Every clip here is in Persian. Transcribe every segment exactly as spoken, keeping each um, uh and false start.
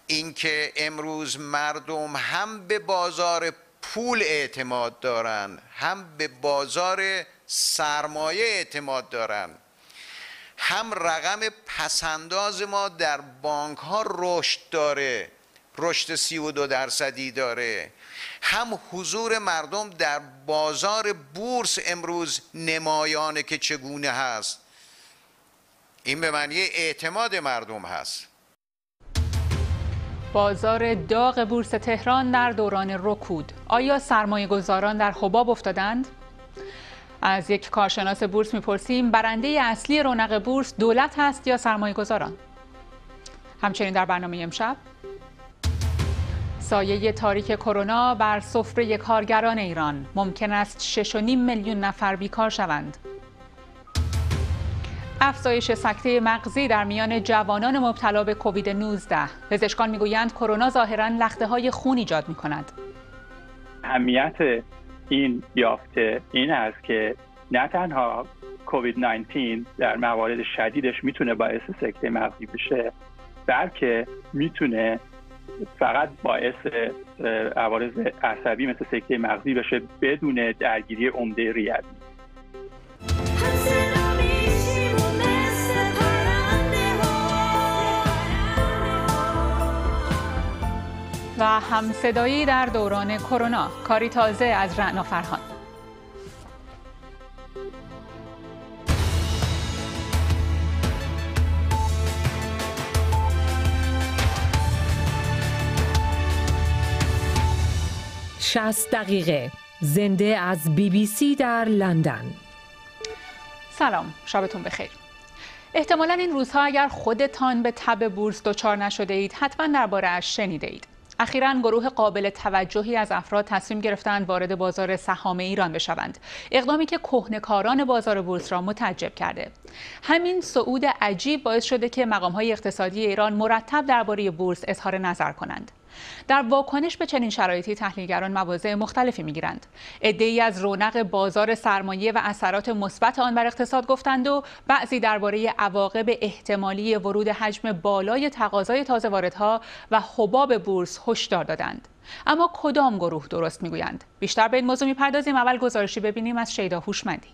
اینکه امروز مردم هم به بازار پول اعتماد دارن، هم به بازار سرمایه اعتماد دارن، هم رقم پسنداز ما در بانک ها رشد داره، رشد سی و دو درصدی داره، هم حضور مردم در بازار بورس امروز نمایانه که چگونه هست. این به معنی اعتماد مردم هست. بازار داغ بورس تهران در دوران رکود. آیا سرمایه گذاران در حباب افتادند؟ از یک کارشناس بورس میپرسیم برنده اصلی رونق بورس دولت هست یا سرمایه گذاران؟ همچنین در برنامه امشب سایه تاریک کرونا بر سفره کارگران ایران، ممکن است شش و نیم میلیون نفر بیکار شوند. افزایش سکته مغزی در میان جوانان مبتلا به کووید نوزده. پزشکان میگویند کرونا ظاهراً لخته‌های خون ایجاد می‌کند. اهمیت این یافته این است که نه تنها کووید نوزده در موارد شدیدش میتونه باعث سکته مغزی بشه، بلکه میتونه فقط باعث عوارض عصبی مثل سکته مغزی بشه بدون درگیری عمده ریوی. و همصدایی در دوران کرونا، کاری تازه از رعنا فرهان. شصت دقیقه زنده از بی بی سی در لندن. سلام، شبتون بخیر. احتمالاً این روزها اگر خودتان به تب بورس دچار نشده اید حتما درباره اش شنیده اید. اخیراً گروه قابل توجهی از افراد تصمیم گرفتند وارد بازار سهام ایران بشوند، اقدامی که کهنه‌کاران بازار بورس را متعجب کرده. همین صعود عجیب باعث شده که مقام‌های اقتصادی ایران مرتب درباره بورس اظهار نظر کنند. در واکنش به چنین شرایطی تحلیلگران مواضع مختلفی می‌گیرند. عده‌ای از رونق بازار سرمایه و اثرات مثبت آن بر اقتصاد گفتند و بعضی درباره عواقب احتمالی ورود حجم بالای تقاضای تازه واردها و حباب بورس هشدار دادند. اما کدام گروه درست می‌گویند؟ بیشتر به این موضوع می‌پردازیم. اول گزارشی ببینیم از شیدا هوشمندی.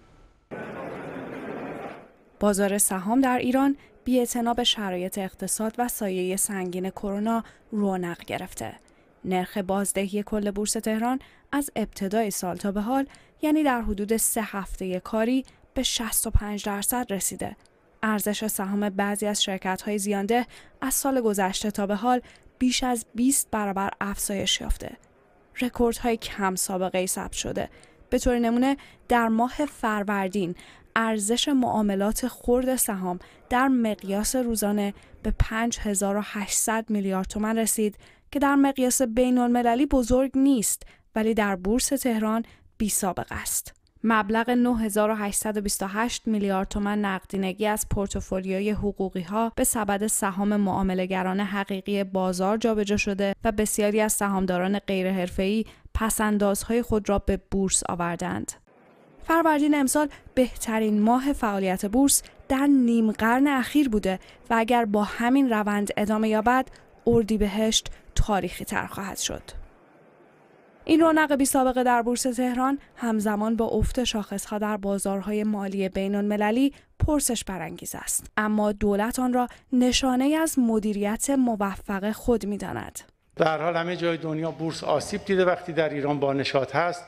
بازار سهام در ایران بی‌اعتنا به شرایط اقتصاد و سایه سنگین کرونا رونق گرفته. نرخ بازدهی کل بورس تهران از ابتدای سال تا به حال، یعنی در حدود سه هفته کاری، به شصت و پنج درصد رسیده. ارزش سهام بعضی از شرکت‌های زیانده از سال گذشته تا به حال بیش از بیست برابر افزایش یافته. رکوردهای کم سابقه‌ای ثبت شده. به طور نمونه در ماه فروردین ارزش معاملات خرد سهام در مقیاس روزانه به پنج هزار و هشتصد میلیارد تومان رسید که در مقیاس بین‌المللی بزرگ نیست، ولی در بورس تهران بی‌سابقه است. مبلغ نه هزار و هشتصد و بیست و هشت میلیارد تومان نقدینگی از پورتفولیوی حقوقی‌ها به سبد سهام معامله‌گران حقیقی بازار جابجا شده و بسیاری از سهامداران غیرحرفه‌ای پس‌اندازهای خود را به بورس آوردند. فروردین امسال بهترین ماه فعالیت بورس در نیم قرن اخیر بوده و اگر با همین روند ادامه یابد اردیبهشت تاریخی تر خواهد شد. این رونق بی سابقه در بورس تهران همزمان با افت شاخصها در بازارهای مالی بین‌المللی پرسش برانگیز است، اما دولت آن را نشانه از مدیریت موفق خود می‌داند. در حال همه جای دنیا بورس آسیب دیده، وقتی در ایران با نشاط هست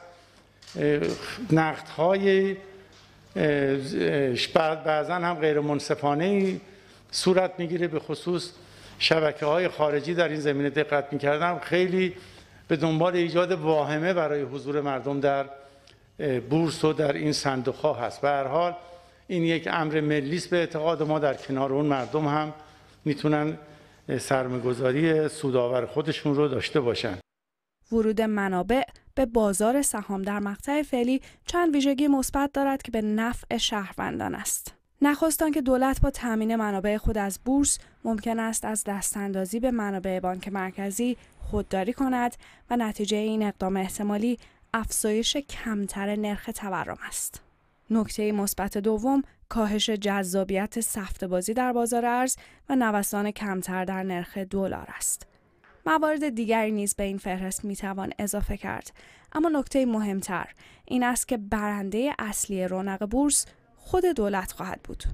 نقدهای بعضا هم غیر منصفانه صورت میگیره. به خصوص شبکه‌های خارجی در این زمینه دقت می‌کردم، خیلی به دنبال ایجاد واهمه برای حضور مردم در بورس و در این صندوق‌ها هست. به هر حال این یک امر ملی است به اعتقاد ما، در کنار اون مردم هم میتونن سرمایه‌گذاری سودآور خودشون رو داشته باشن. ورود منابع به بازار سهام در مقطع فعلی چند ویژگی مثبت دارد که به نفع شهروندان است. نخست آنکه دولت با تامین منابع خود از بورس ممکن است از دستاندازی به منابع بانک مرکزی خودداری کند و نتیجه این اقدام احتمالی افزایش کمتر نرخ تورم است. نکته مثبت دوم کاهش جذابیت سفته بازی در بازار ارز و نوسان کمتر در نرخ دلار است. موارد دیگری نیز به این فهرست میتوان اضافه کرد، اما نکته مهمتر این است که برنده اصلی رونق بورس خود دولت خواهد بود.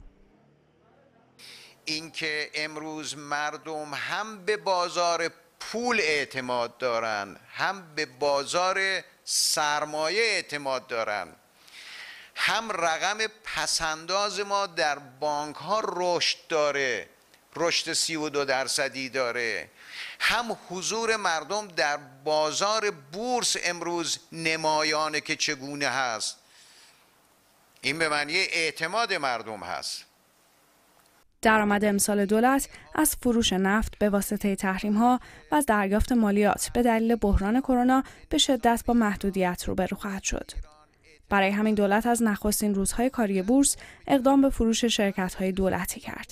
اینکه امروز مردم هم به بازار پول اعتماد دارن، هم به بازار سرمایه اعتماد دارن، هم رقم پسنداز ما در بانک ها رشد داره، رشد سی و دو درصدی داره، هم حضور مردم در بازار بورس امروز نمایانه که چگونه هست. این به معنی اعتماد مردم هست. درآمد امسال دولت از فروش نفت به واسطه تحریم‌ها و از دریافت مالیات به دلیل بحران کرونا به شدت با محدودیت روبرو خواهد شد. برای همین دولت از نخستین روزهای کاری بورس اقدام به فروش شرکت‌های دولتی کرد.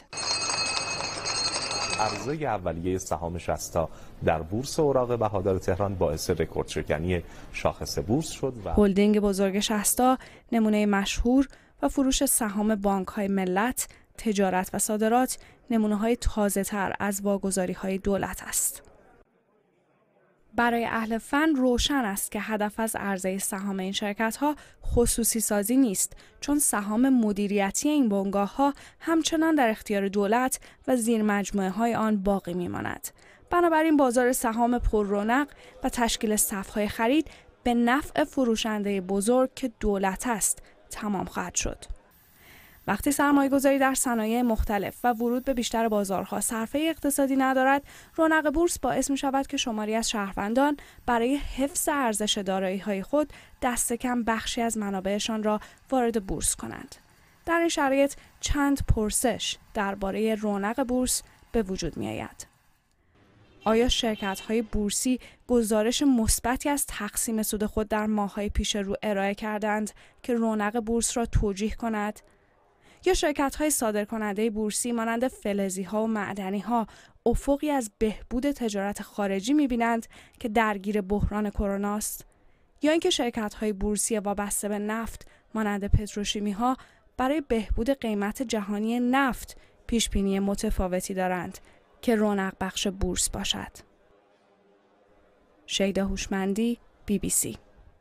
عرضه اولیه سهام شصتا در بورس اوراق بهادار تهران باعث رکوردشکنی شاخص بورس شد و هلدینگ بزرگ شصتا نمونه مشهور و فروش سهام بانک‌های ملت، تجارت و صادرات نمونه‌های تازه‌تر از واگذاری‌های دولت است. برای اهل فن روشن است که هدف از عرضه سهام این شرکت‌ها خصوصی سازی نیست، چون سهام مدیریتی این بنگاه‌ها همچنان در اختیار دولت و زیر مجموعه‌های آن باقی می‌ماند. بنابراین بازار سهام پر رونق و تشکیل صف‌های خرید به نفع فروشنده بزرگ که دولت است تمام خواهد شد. وقتی سرمایه‌گذاری در صنایع مختلف و ورود به بیشتر بازارها صرفه اقتصادی ندارد، رونق بورس باعث می‌شود که شماری از شهروندان برای حفظ ارزش دارایی‌های خود دست کم بخشی از منابعشان را وارد بورس کنند. در این شرایط چند پرسش درباره رونق بورس به وجود می‌آید. آیا شرکت‌های بورسی گزارش مثبتی از تقسیم سود خود در ماه‌های پیش رو ارائه کردند که رونق بورس را توجیه کند؟ یا شرکت‌های صادرکننده بورسی مانند فلزی‌ها و معدنی‌ها افقی از بهبود تجارت خارجی می‌بینند که درگیر بحران کرونا است؟ یا اینکه شرکت‌های بورسی وابسته به نفت مانند پتروشیمی‌ها برای بهبود قیمت جهانی نفت پیش‌بینی متفاوتی دارند که رونق بخش بورس باشد؟ شیدا هوشمندی، بی بی سی.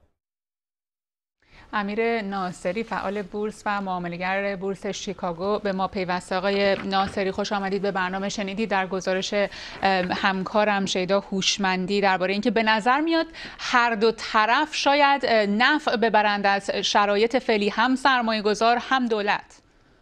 امیر ناصری فعال بورس و معامله‌گر بورس شیکاگو به ما پیوسته. آقای ناصری خوش آمدید به برنامه. شنیدید در گزارش همکارم شیدا هوشمندی درباره اینکه به نظر میاد هر دو طرف شاید نفع ببرند از شرایط فعلی، هم سرمایه‌گذار هم دولت.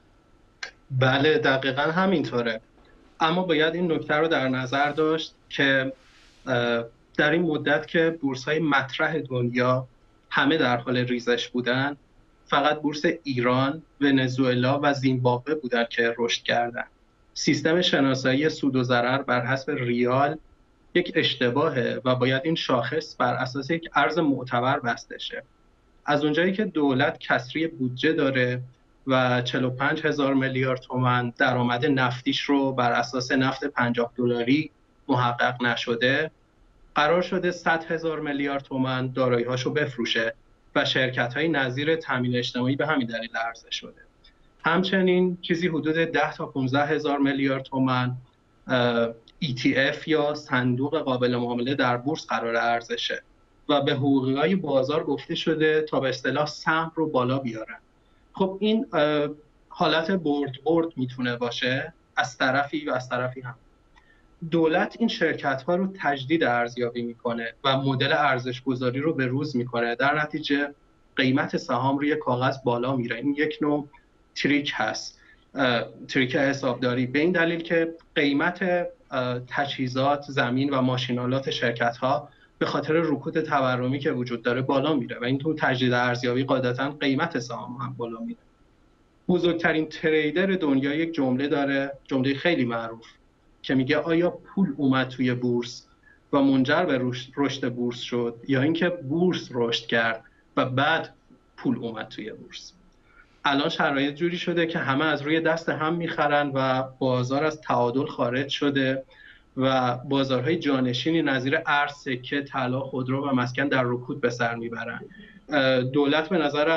بله دقیقاً همینطوره، اما باید این نکته رو در نظر داشت که در این مدت که بورس‌های مطرح دنیا همه در حال ریزش بودن، فقط بورس ایران، ونزوئلا و زیمبابوه بودن که رشد کردن. سیستم شناسایی سود و ضرر بر حسب ریال یک اشتباهه و باید این شاخص بر اساس یک ارز معتبر بسته شه. از اونجایی که دولت کسری بودجه داره و چهل و پنج هزار میلیارد تومان درآمد نفتیش رو بر اساس نفت پنجاه دلاری محقق نشده، قرار شده صد هزار میلیارد تومان دارایی‌هاشو بفروشه و شرکت‌های نظیر تامین اجتماعی به همین دلیل عرضه شده. همچنین چیزی حدود ده تا پانزده هزار میلیارد تومان ای تی اف یا صندوق قابل معامله در بورس قرار عرضه شه و به حقوقی‌های بازار گفته شده تا به اصطلاح سهم رو بالا بیارن. خب این حالت برد برد میتونه باشه از طرفی و از طرفی هم. دولت این شرکت‌ها رو تجدید ارزیابی میکنه و مدل ارزش گذاری رو به روز میکنه، در نتیجه قیمت سهام روی کاغذ بالا میره. این یک نوع تریک هست، تریک حسابداری، به این دلیل که قیمت تجهیزات، زمین و ماشینالات شرکت‌ها به خاطر رکود تورمی که وجود داره بالا میره و این تو تجدید ارزیابی قاعدتاً قیمت سهام هم بالا میره. بزرگترین تریدر دنیا یک جمله داره، جمله خیلی معروف که میگه آیا پول اومد توی بورس و منجر به رشد بورس شد یا اینکه بورس رشد کرد و بعد پول اومد توی بورس. الان شرایط جوری شده که همه از روی دست هم میخرن و بازار از تعادل خارج شده و بازارهای جانشینی نظیر ارز، سکه، طلا، خودرو و مسکن در رکود به سر میبرن. دولت به نظرم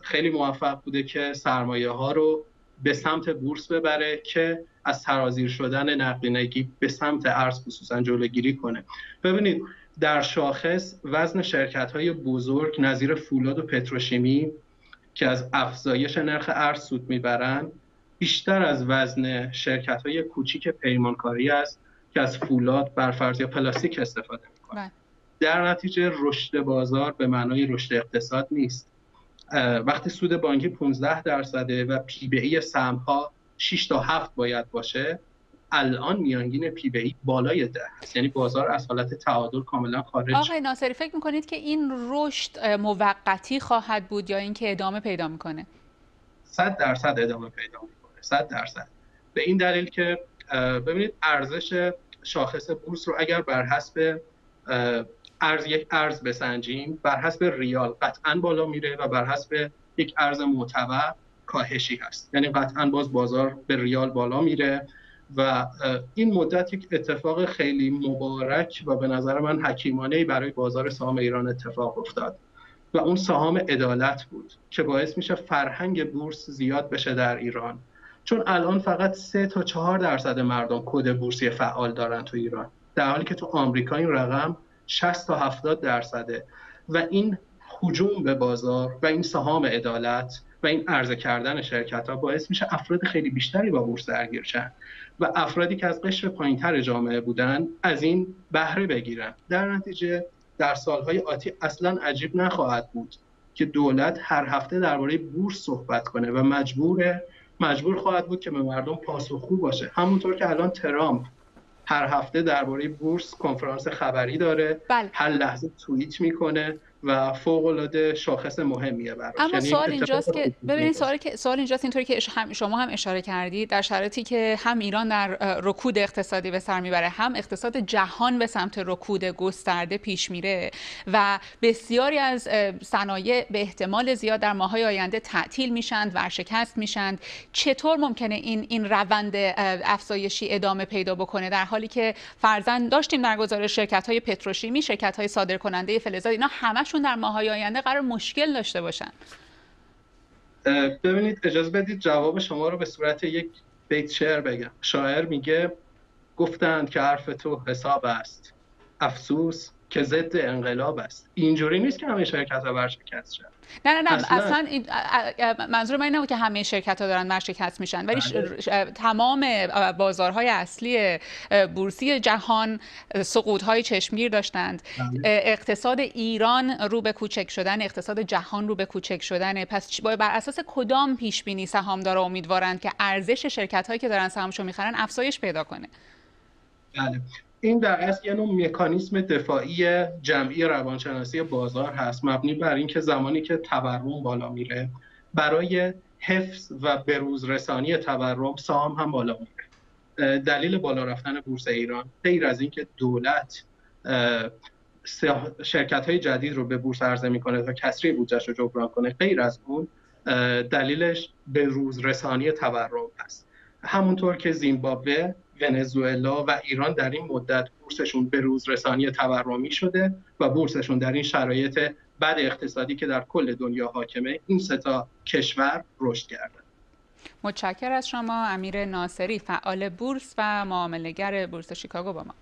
خیلی موفق بوده که سرمایه ها رو به سمت بورس ببره که از سرازیر شدن نقدینگی به سمت ارز خصوصا جلوگیری کنه. ببینید در شاخص وزن شرکت‌های بزرگ نظیر فولاد و پتروشیمی که از افزایش نرخ ارز سود میبرن بیشتر از وزن شرکت‌های کوچیک پیمانکاری است که از فولاد، برفرض یا پلاستیک استفاده میکنن. در نتیجه رشد بازار به معنای رشد اقتصاد نیست. وقتی سود بانکی پانزده درصده و پی بی ای سهم‌ها شش تا هفت باید باشه، الان میانگین پی بی ای بالای ده است، یعنی بازار از حالت تعادل کاملا خارج. آقای ناصری فکر میکنید که این رشد موقتی خواهد بود یا اینکه ادامه پیدا میکنه؟ صد درصد ادامه پیدا میکنه، صد درصد. به این دلیل که ببینید ارزش شاخص بورس رو اگر بر حسب ارز یک ارز بسنجیم، بر حسب ریال قطعاً بالا میره و بر حسب یک ارز معتبر کاهشی هست، یعنی قطعاً باز بازار به ریال بالا میره و این مدت یک اتفاق خیلی مبارک و به نظر من حکیمانه‌ای برای بازار سهام ایران اتفاق افتاد و اون سهام عدالت بود که باعث میشه فرهنگ بورس زیاد بشه در ایران، چون الان فقط سه تا چهار درصد مردم کد بورسی فعال دارن تو ایران، در حالی که تو آمریکا این رقم شصت تا هفتاد درصده و این هجوم به بازار و این سهام عدالت و این عرضه کردن شرکت‌ها باعث میشه افراد خیلی بیشتری با بورس درگیر شن و افرادی که از قشر پایین‌تر جامعه بودن از این بهره بگیرن. در نتیجه در سالهای آتی اصلاً عجیب نخواهد بود که دولت هر هفته درباره بورس صحبت کنه و مجبور مجبور خواهد بود که به مردم پاسخگو باشه، همونطور که الان ترامپ هر هفته درباره بورس کنفرانس خبری داره. بله. هر لحظه توییت میکنه و فوق العاده شاخص مهمیه براش. اما سوال اینجاست که ببینید سوال که سوال اینجاست اینطوری که هم شما هم اشاره کردید، در شرایطی که هم ایران در رکود اقتصادی به سر میبره، هم اقتصاد جهان به سمت رکود گسترده پیش میره و بسیاری از صنایع به احتمال زیاد در ماه‌های آینده تعطیل میشن، ورشکست میشن، چطور ممکنه این این روند افزایشی ادامه پیدا بکنه در حالی که فرضاً داشتیم در گزارش شرکت‌های پتروشیمی، شرکت‌های صادرکننده فلزات، اینا همش در ماه‌های آینده قرار مشکل داشته باشن؟ ببینید اجازه بدید جواب شما رو به صورت یک بیت شعر بگم. شاعر میگه گفتند که حرف تو حساب است، افسوس که ضد انقلاب است. اینجوری نیست که همه شرکت‌ها ورشکست شدن. نه نه نه اصلا, اصلا این منظور من اینه که همه شرکت‌ها دارن ورشکست میشن، ولی تمام بازارهای اصلی بورسی جهان سقوط‌های چشمگیر داشتند. اقتصاد ایران رو به کوچک شدن، اقتصاد جهان رو به کوچک شدن. پس بر اساس کدام پیش بینی سهامدارا امیدوارند که ارزش شرکت‌هایی که دارن سهامشو می‌خرن افزایش پیدا کنه؟ بله، این در اصل یه نوع مکانیسم دفاعی جمعی روانشناسی بازار هست، مبنی بر اینکه زمانی که تورم بالا میره برای حفظ و بروز رسانی تورم سهام هم بالا میره. دلیل بالا رفتن بورس ایران غیر از اینکه دولت شرکت‌های جدید رو به بورس عرضه میکنه تا کسری بودجه‌اش رو جبران کنه، غیر از اون دلیلش بروز رسانی تورم هست. همونطور که زیمبابوه، ونزوئلا و ایران در این مدت بورسشون به روز رسانی تورمی شده و بورسشون در این شرایط بد اقتصادی که در کل دنیا حاکمه این سه تا کشور رشد کردن. متشکرم از شما امیر ناصری، فعال بورس و معامله‌گر بورس شیکاگو با ما.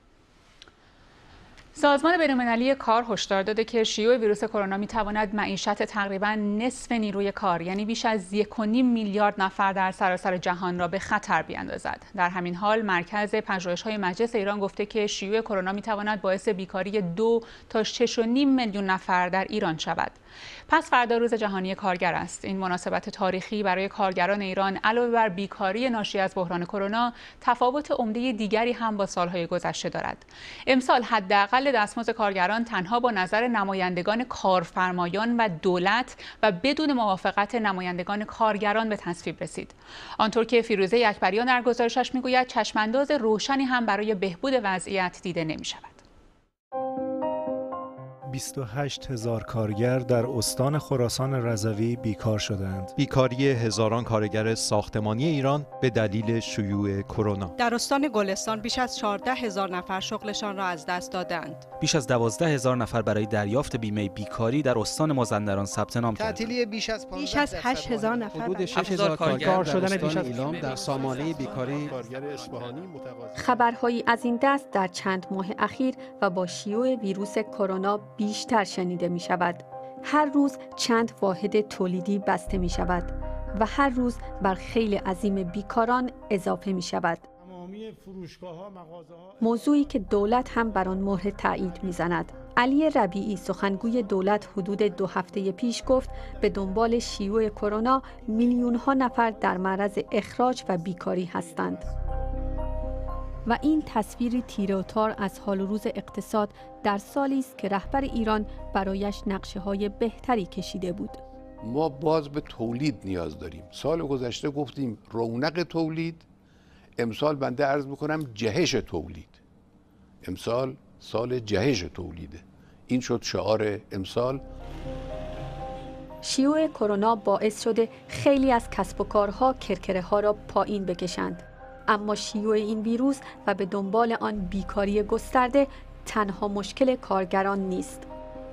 سازمان بین‌المللی کار هشدار داده که شیوع ویروس کرونا می‌تواند معیشت تقریباً نصف نیروی کار، یعنی بیش از یک و نیم میلیارد نفر در سراسر جهان را به خطر بیاندازد. در همین حال مرکز پژوهش‌های مجلس ایران گفته که شیوع کرونا می‌تواند باعث بیکاری دو تا شش و نیم میلیون نفر در ایران شود. پس فردا روز جهانی کارگر است. این مناسبت تاریخی برای کارگران ایران علاوه بر بیکاری ناشی از بحران کرونا، تفاوت عمده دیگری هم با سالهای گذشته دارد. امسال حداقل دستمزد کارگران تنها با نظر نمایندگان کارفرمایان و دولت و بدون موافقت نمایندگان کارگران به تصویب رسید. آنطور که فیروزه اکبریان در گزارشش میگوید چشمانداز روشنی هم برای بهبود وضعیت دیده نمی‌شود. بیست و هشت هزار کارگر در استان خراسان رضوی بیکار شدند. بیکاری هزاران کارگر ساختمانی ایران به دلیل شیوع کرونا. در استان گلستان بیش از چهارده هزار نفر شغلشان را از دست دادند. بیش از دوازده هزار نفر برای دریافت بیمه بیکاری در استان مازندران ثبت نام کردند. تعطیلی بیش از بیش از هشت هزار نفر حدود شش هزار کارگر شدن بیش از ایلام در سامانه بیکاری. خبرهایی از این دست در چند ماه اخیر و با شیوع ویروس کرونا بیشتر شنیده می شود. هر روز چند واحد تولیدی بسته می شود و هر روز بر خیل عظیم بیکاران اضافه می شود. موضوعی که دولت هم بر آن مهر تایید می‌زند. علی ربیعی سخنگوی دولت حدود دو هفته پیش گفت به دنبال شیوع کرونا میلیون‌ها نفر در معرض اخراج و بیکاری هستند. و این تصویری تیره و تار از حال و روز اقتصاد در سالی است که رهبر ایران برایش نقشه‌های بهتری کشیده بود. ما باز به تولید نیاز داریم. سال گذشته گفتیم رونق تولید، امسال بنده عرض میکنم جهش تولید. امسال سال جهش تولیده. این شد شعار امسال. شیوع کرونا باعث شده خیلی از کسب و کارها کرکره ها را پایین بکشند. اما شیوع این ویروس و به دنبال آن بیکاری گسترده تنها مشکل کارگران نیست.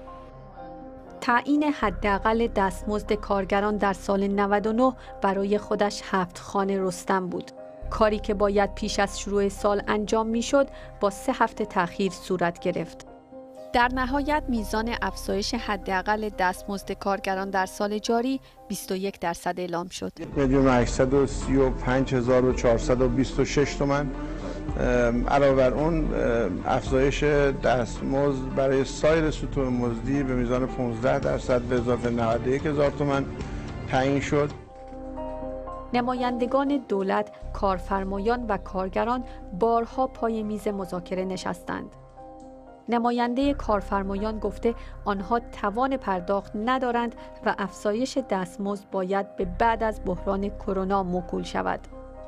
تعیین حداقل دستمزد کارگران در سال نود و نه برای خودش هفت خانه رستم بود. کاری که باید پیش از شروع سال انجام میشد با سه هفته تأخیر صورت گرفت. در نهایت میزان افزایش حداقل دستمزد کارگران در سال جاری بیست و یک درصد اعلام شد. میلیون و هشتصد و سی و پنج هزار و چهارصد و بیست و شش تومان. علاوه بر اون افزایش دستمزد برای سایر سطوح مزدی به میزان پانزده درصد به اضافه نود و یک هزار تومان تعیین شد. نمایندگان دولت، کارفرمایان و کارگران بارها پای میز مذاکره نشستند. نماینده کارفرمایان گفته آنها توان پرداخت ندارند و افزایش دستمزد باید به بعد از بحران کرونا موکول شود.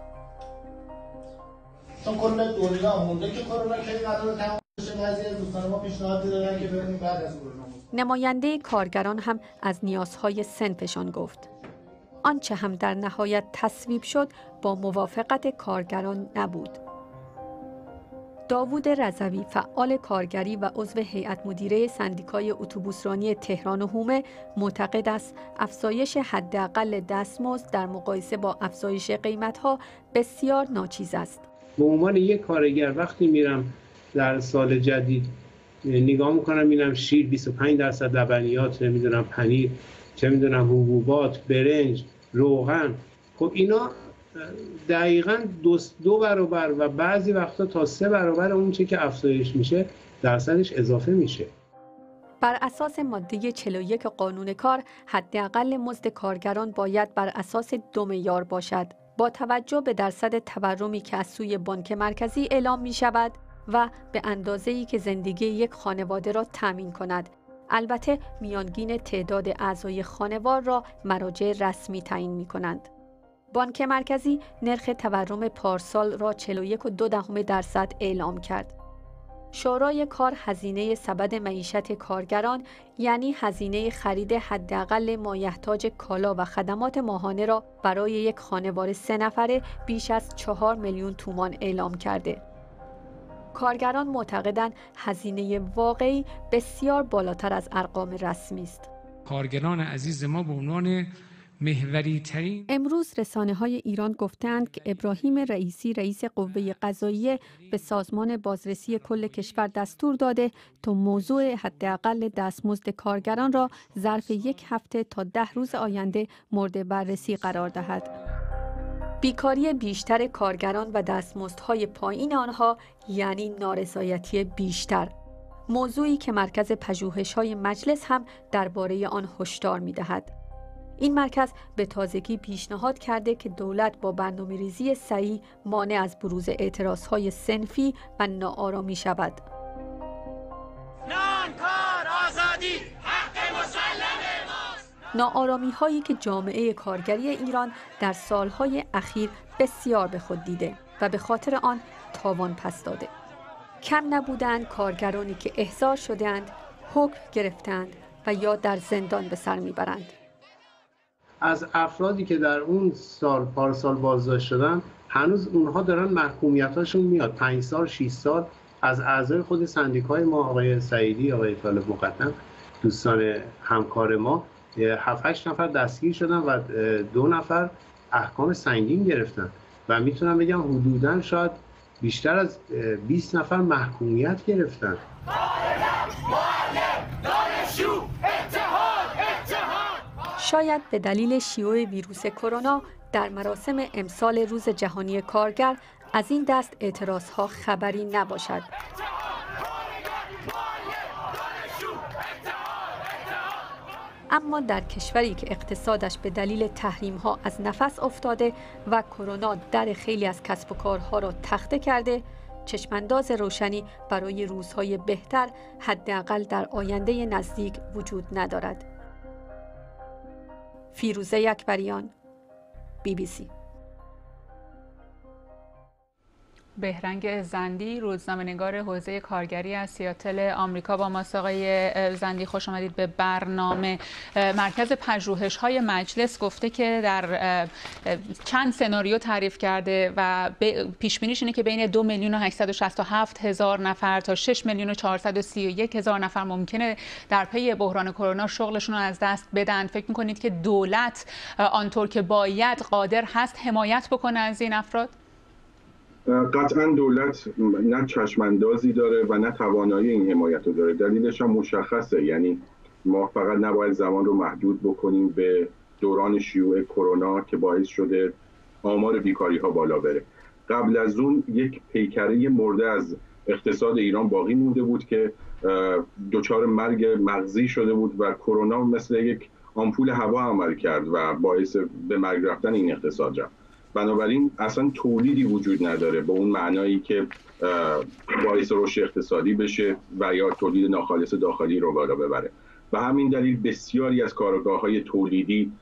چون کل دنیا مونده که کرونا کی قرار تموم بشه، بعضی از دوستان ما پیشنهاد دادن که بریم بعد از کرونا. نماینده کارگران هم از نیازهای صنفشان گفت. آنچه هم در نهایت تصویب شد با موافقت کارگران نبود. داوود رضوی فعال کارگری و عضو هیئت مدیره سندیکای اتوبوسرانی تهران و حومه معتقد است افزایش حداقل دستمزد در مقایسه با افزایش قیمت‌ها بسیار ناچیز است. به عنوان یک کارگر وقتی میرم در سال جدید نگاه میکنم میبینم شیر بیست و پنج درصد، لبنیات، نمیدونم پنیر، چه میدونم حبوبات، برنج، روغن، خب اینا دقیقاً دو, دو برابر و بعضی وقتا تا سه برابر اون چه که افزایش میشه درصدش اضافه میشه. بر اساس ماده چهل و یک قانون کار، حداقل مزد کارگران باید بر اساس دو معیار باشد. با توجه به درصد تورمی که از سوی بانک مرکزی اعلام می شود و به اندازه‌ای که زندگی یک خانواده را تامین کند. البته میانگین تعداد اعضای خانوار را مراجع رسمی تعیین می کنند. بانک مرکزی نرخ تورم پارسال را چهل و یک و دو دهم درصد اعلام کرد. شورای کار هزینه سبد معیشت کارگران یعنی هزینه خرید حداقل مایحتاج کالا و خدمات ماهانه را برای یک خانواده سه نفره بیش از چهار میلیون تومان اعلام کرده. کارگران معتقدند هزینه واقعی بسیار بالاتر از ارقام رسمی است. کارگران عزیز ما به عنوان محوری ترین امروز رسانه های ایران گفتند که ابراهیم رئیسی رئیس قوه قضاییه به سازمان بازرسی کل کشور دستور داده تا موضوع حداقل دستمزد کارگران را ظرف یک هفته تا ده روز آینده مورد بررسی قرار دهد. بیکاری بیشتر کارگران و دستمزدهای پایین آنها یعنی نارضایتی بیشتر. موضوعی که مرکز پژوهش‌های مجلس هم درباره آن هشدار می‌دهد. این مرکز به تازگی پیشنهاد کرده که دولت با برنامه‌ریزی صحیح مانع از بروز اعتراضهای صنفی و ناآرامی شود. نان، کار، آزادی، حق مسلم ماست. ناآرامی هایی که جامعه کارگری ایران در سالهای اخیر بسیار به خود دیده و به خاطر آن تاوان پس داده. کم نبودند کارگرانی که احضار شدند حکم گرفتند و یا در زندان به سر میبرند. از افرادی که در اون سال پارسال بازداشت شدن هنوز اونها دارن محکومیتاشون میاد، پنج سال شش سال. از اعضای خود سندیکای ما آقای سعیدی، آقای طالب مقدم، دوستان همکار ما، هفت هشت نفر دستگیر شدن و دو نفر احکام سنگین گرفتن و میتونم بگم حدوداً شاید بیشتر از بیست نفر محکومیت گرفتن. شاید به دلیل شیوع ویروس کرونا در مراسم امسال روز جهانی کارگر از این دست اعتراضها خبری نباشد. اما در کشوری که اقتصادش به دلیل تحریم‌ها از نفس افتاده و کرونا در خیلی از کسب و کارها را تخته کرده، چشمانداز روشنی برای روزهای بهتر حداقل در آینده نزدیک وجود ندارد. فیروزه اکبریان، بی بی سی. بهرنگ زندی، روزنامه‌نگار حوزه کارگری از سیاتل آمریکا با ماست. آقای زندی خوش آمدید به برنامه. مرکز پژوهش‌های مجلس گفته که در چند سناریو تعریف کرده و پیش‌بینیش اینه که بین دو میلیون و هشتصد و شصت و هفت هزار نفر تا شش میلیون و چهارصد و سی و یک هزار نفر ممکنه در پی بحران کرونا شغلشون رو از دست بدن. فکر می‌کنید که دولت آنطور که باید قادر هست حمایت بکنه از این افراد؟ قطعا دولت نه چشماندازی داره و نه توانایی این حمایت رو داره. دلیلش هم مشخصه، یعنی ما فقط نباید زمان رو محدود بکنیم به دوران شیوع کرونا که باعث شده آمار بیکاری ها بالا بره. قبل از اون یک پیکره مرده از اقتصاد ایران باقی مونده بود که دچار مرگ مغزی شده بود و کرونا مثل یک آمپول هوا عمل کرد و باعث به مرگ رفتن این اقتصاد رفت. بنابراین اصلا تولیدی وجود نداره به اون معنایی که باعث رشد اقتصادی بشه و یا تولید ناخالص داخلی رو بالا ببره. به همین دلیل بسیاری از کارگاه‌های تولیدی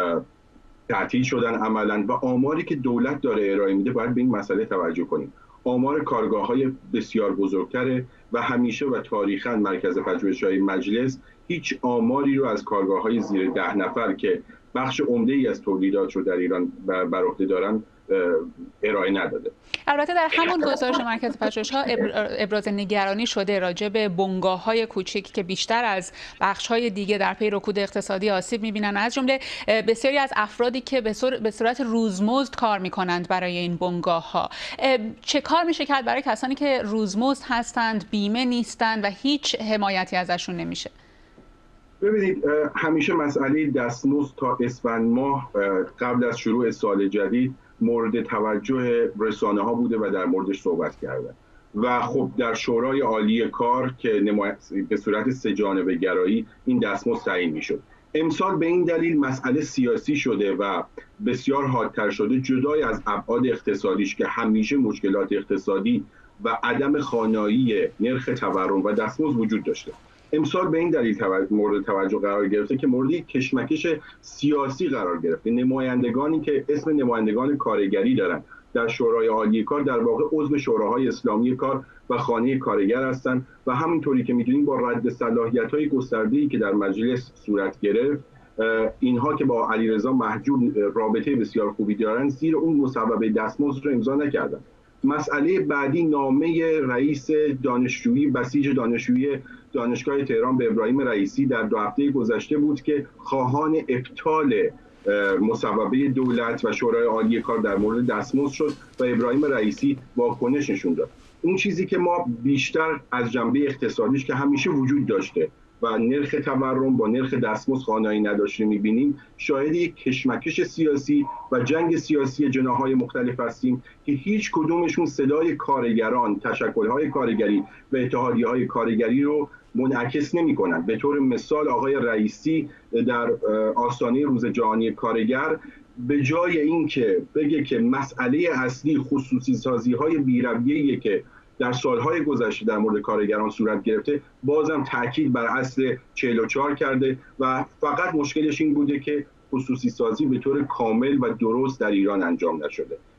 تعطیل شدن عملاً و آماری که دولت داره ارائه میده باید به این مسئله توجه کنیم. آمار کارگاه‌های بسیار بزرگتره و همیشه و تاریخاً مرکز پژوهش‌های مجلس هیچ آماری رو از کارگاه‌های زیر ده نفر که بخش عمده‌ای از تولیدات رو در ایران بر عهده دارن ارائه نداده. البته در همون گزارش مرکز پژوهش‌ها ابراز نگرانی شده راجع به بنگاه‌های کوچک که بیشتر از بخش‌های دیگه در پی رکود اقتصادی آسیب می‌بینن، از جمله بسیاری از افرادی که به صورت روزمزد کار می‌کنند برای این بنگاه‌ها. چه کار میشه کرد برای کسانی که روزمزد هستند، بیمه نیستند و هیچ حمایتی ازشون نمیشه؟ ببینید، همیشه مسئله دستمزد تا اسفند ماه قبل از شروع سال جدید مورد توجه رسانه ها بوده و در موردش صحبت کردن و خب در شورای عالی کار که به صورت سه جانبه گرایی این دستمزد تعیین میشد. امسال به این دلیل مسئله سیاسی شده و بسیار حادتر شده، جدای از ابعاد اقتصادیش که همیشه مشکلات اقتصادی و عدم خوانایی نرخ تورم و دستمزد وجود داشته. امسال به این دلیل مورد توجه قرار گرفته که مورد کشمکش سیاسی قرار گرفته. نمایندگانی که اسم نمایندگان کارگری دارن در شورای عالی کار در واقع عضو شوراهای اسلامی کار و خانه کارگر هستند و همینطوری که میدونیم با رد صلاحیت‌های گسترده‌ای که در مجلس صورت گرفت، اینها که با علیرضا مهجور رابطه بسیار خوبی دارن زیر اون مصوبه دستمزد رو امضا نکردن. مسئله بعدی نامه رئیس دانشجویی بسیج دانشجویی دانشگاه تهران به ابراهیم رئیسی در دو هفته گذشته بود که خواهان ابطال مصوبه دولت و شورای عالی کار در مورد دستمزد شد و ابراهیم رئیسی واکنش نشون داد. اون چیزی که ما بیشتر از جنبه اقتصادیش که همیشه وجود داشته و نرخ تورم با نرخ دستمزد خانایی نداشته می‌بینیم، شاهد یک کشمکش سیاسی و جنگ سیاسی جناح‌های مختلف هستیم که هیچ کدومشون صدای کارگران، تشکل‌های کارگری و اتحادیه‌های کارگری رو منعکس نمی‌کنند. به طور مثال آقای رئیسی در آستانه روز جهانی کارگر به جای اینکه بگه که مسئله اصلی خصوصی سازی‌های بی‌رویه‌ایه که در سالهای گذشته در مورد کارگران صورت گرفته، بازم تاکید بر اصل چهل و چهار کرده و فقط مشکلش این بوده که خصوصی سازی به طور کامل و درست در ایران انجام نشده.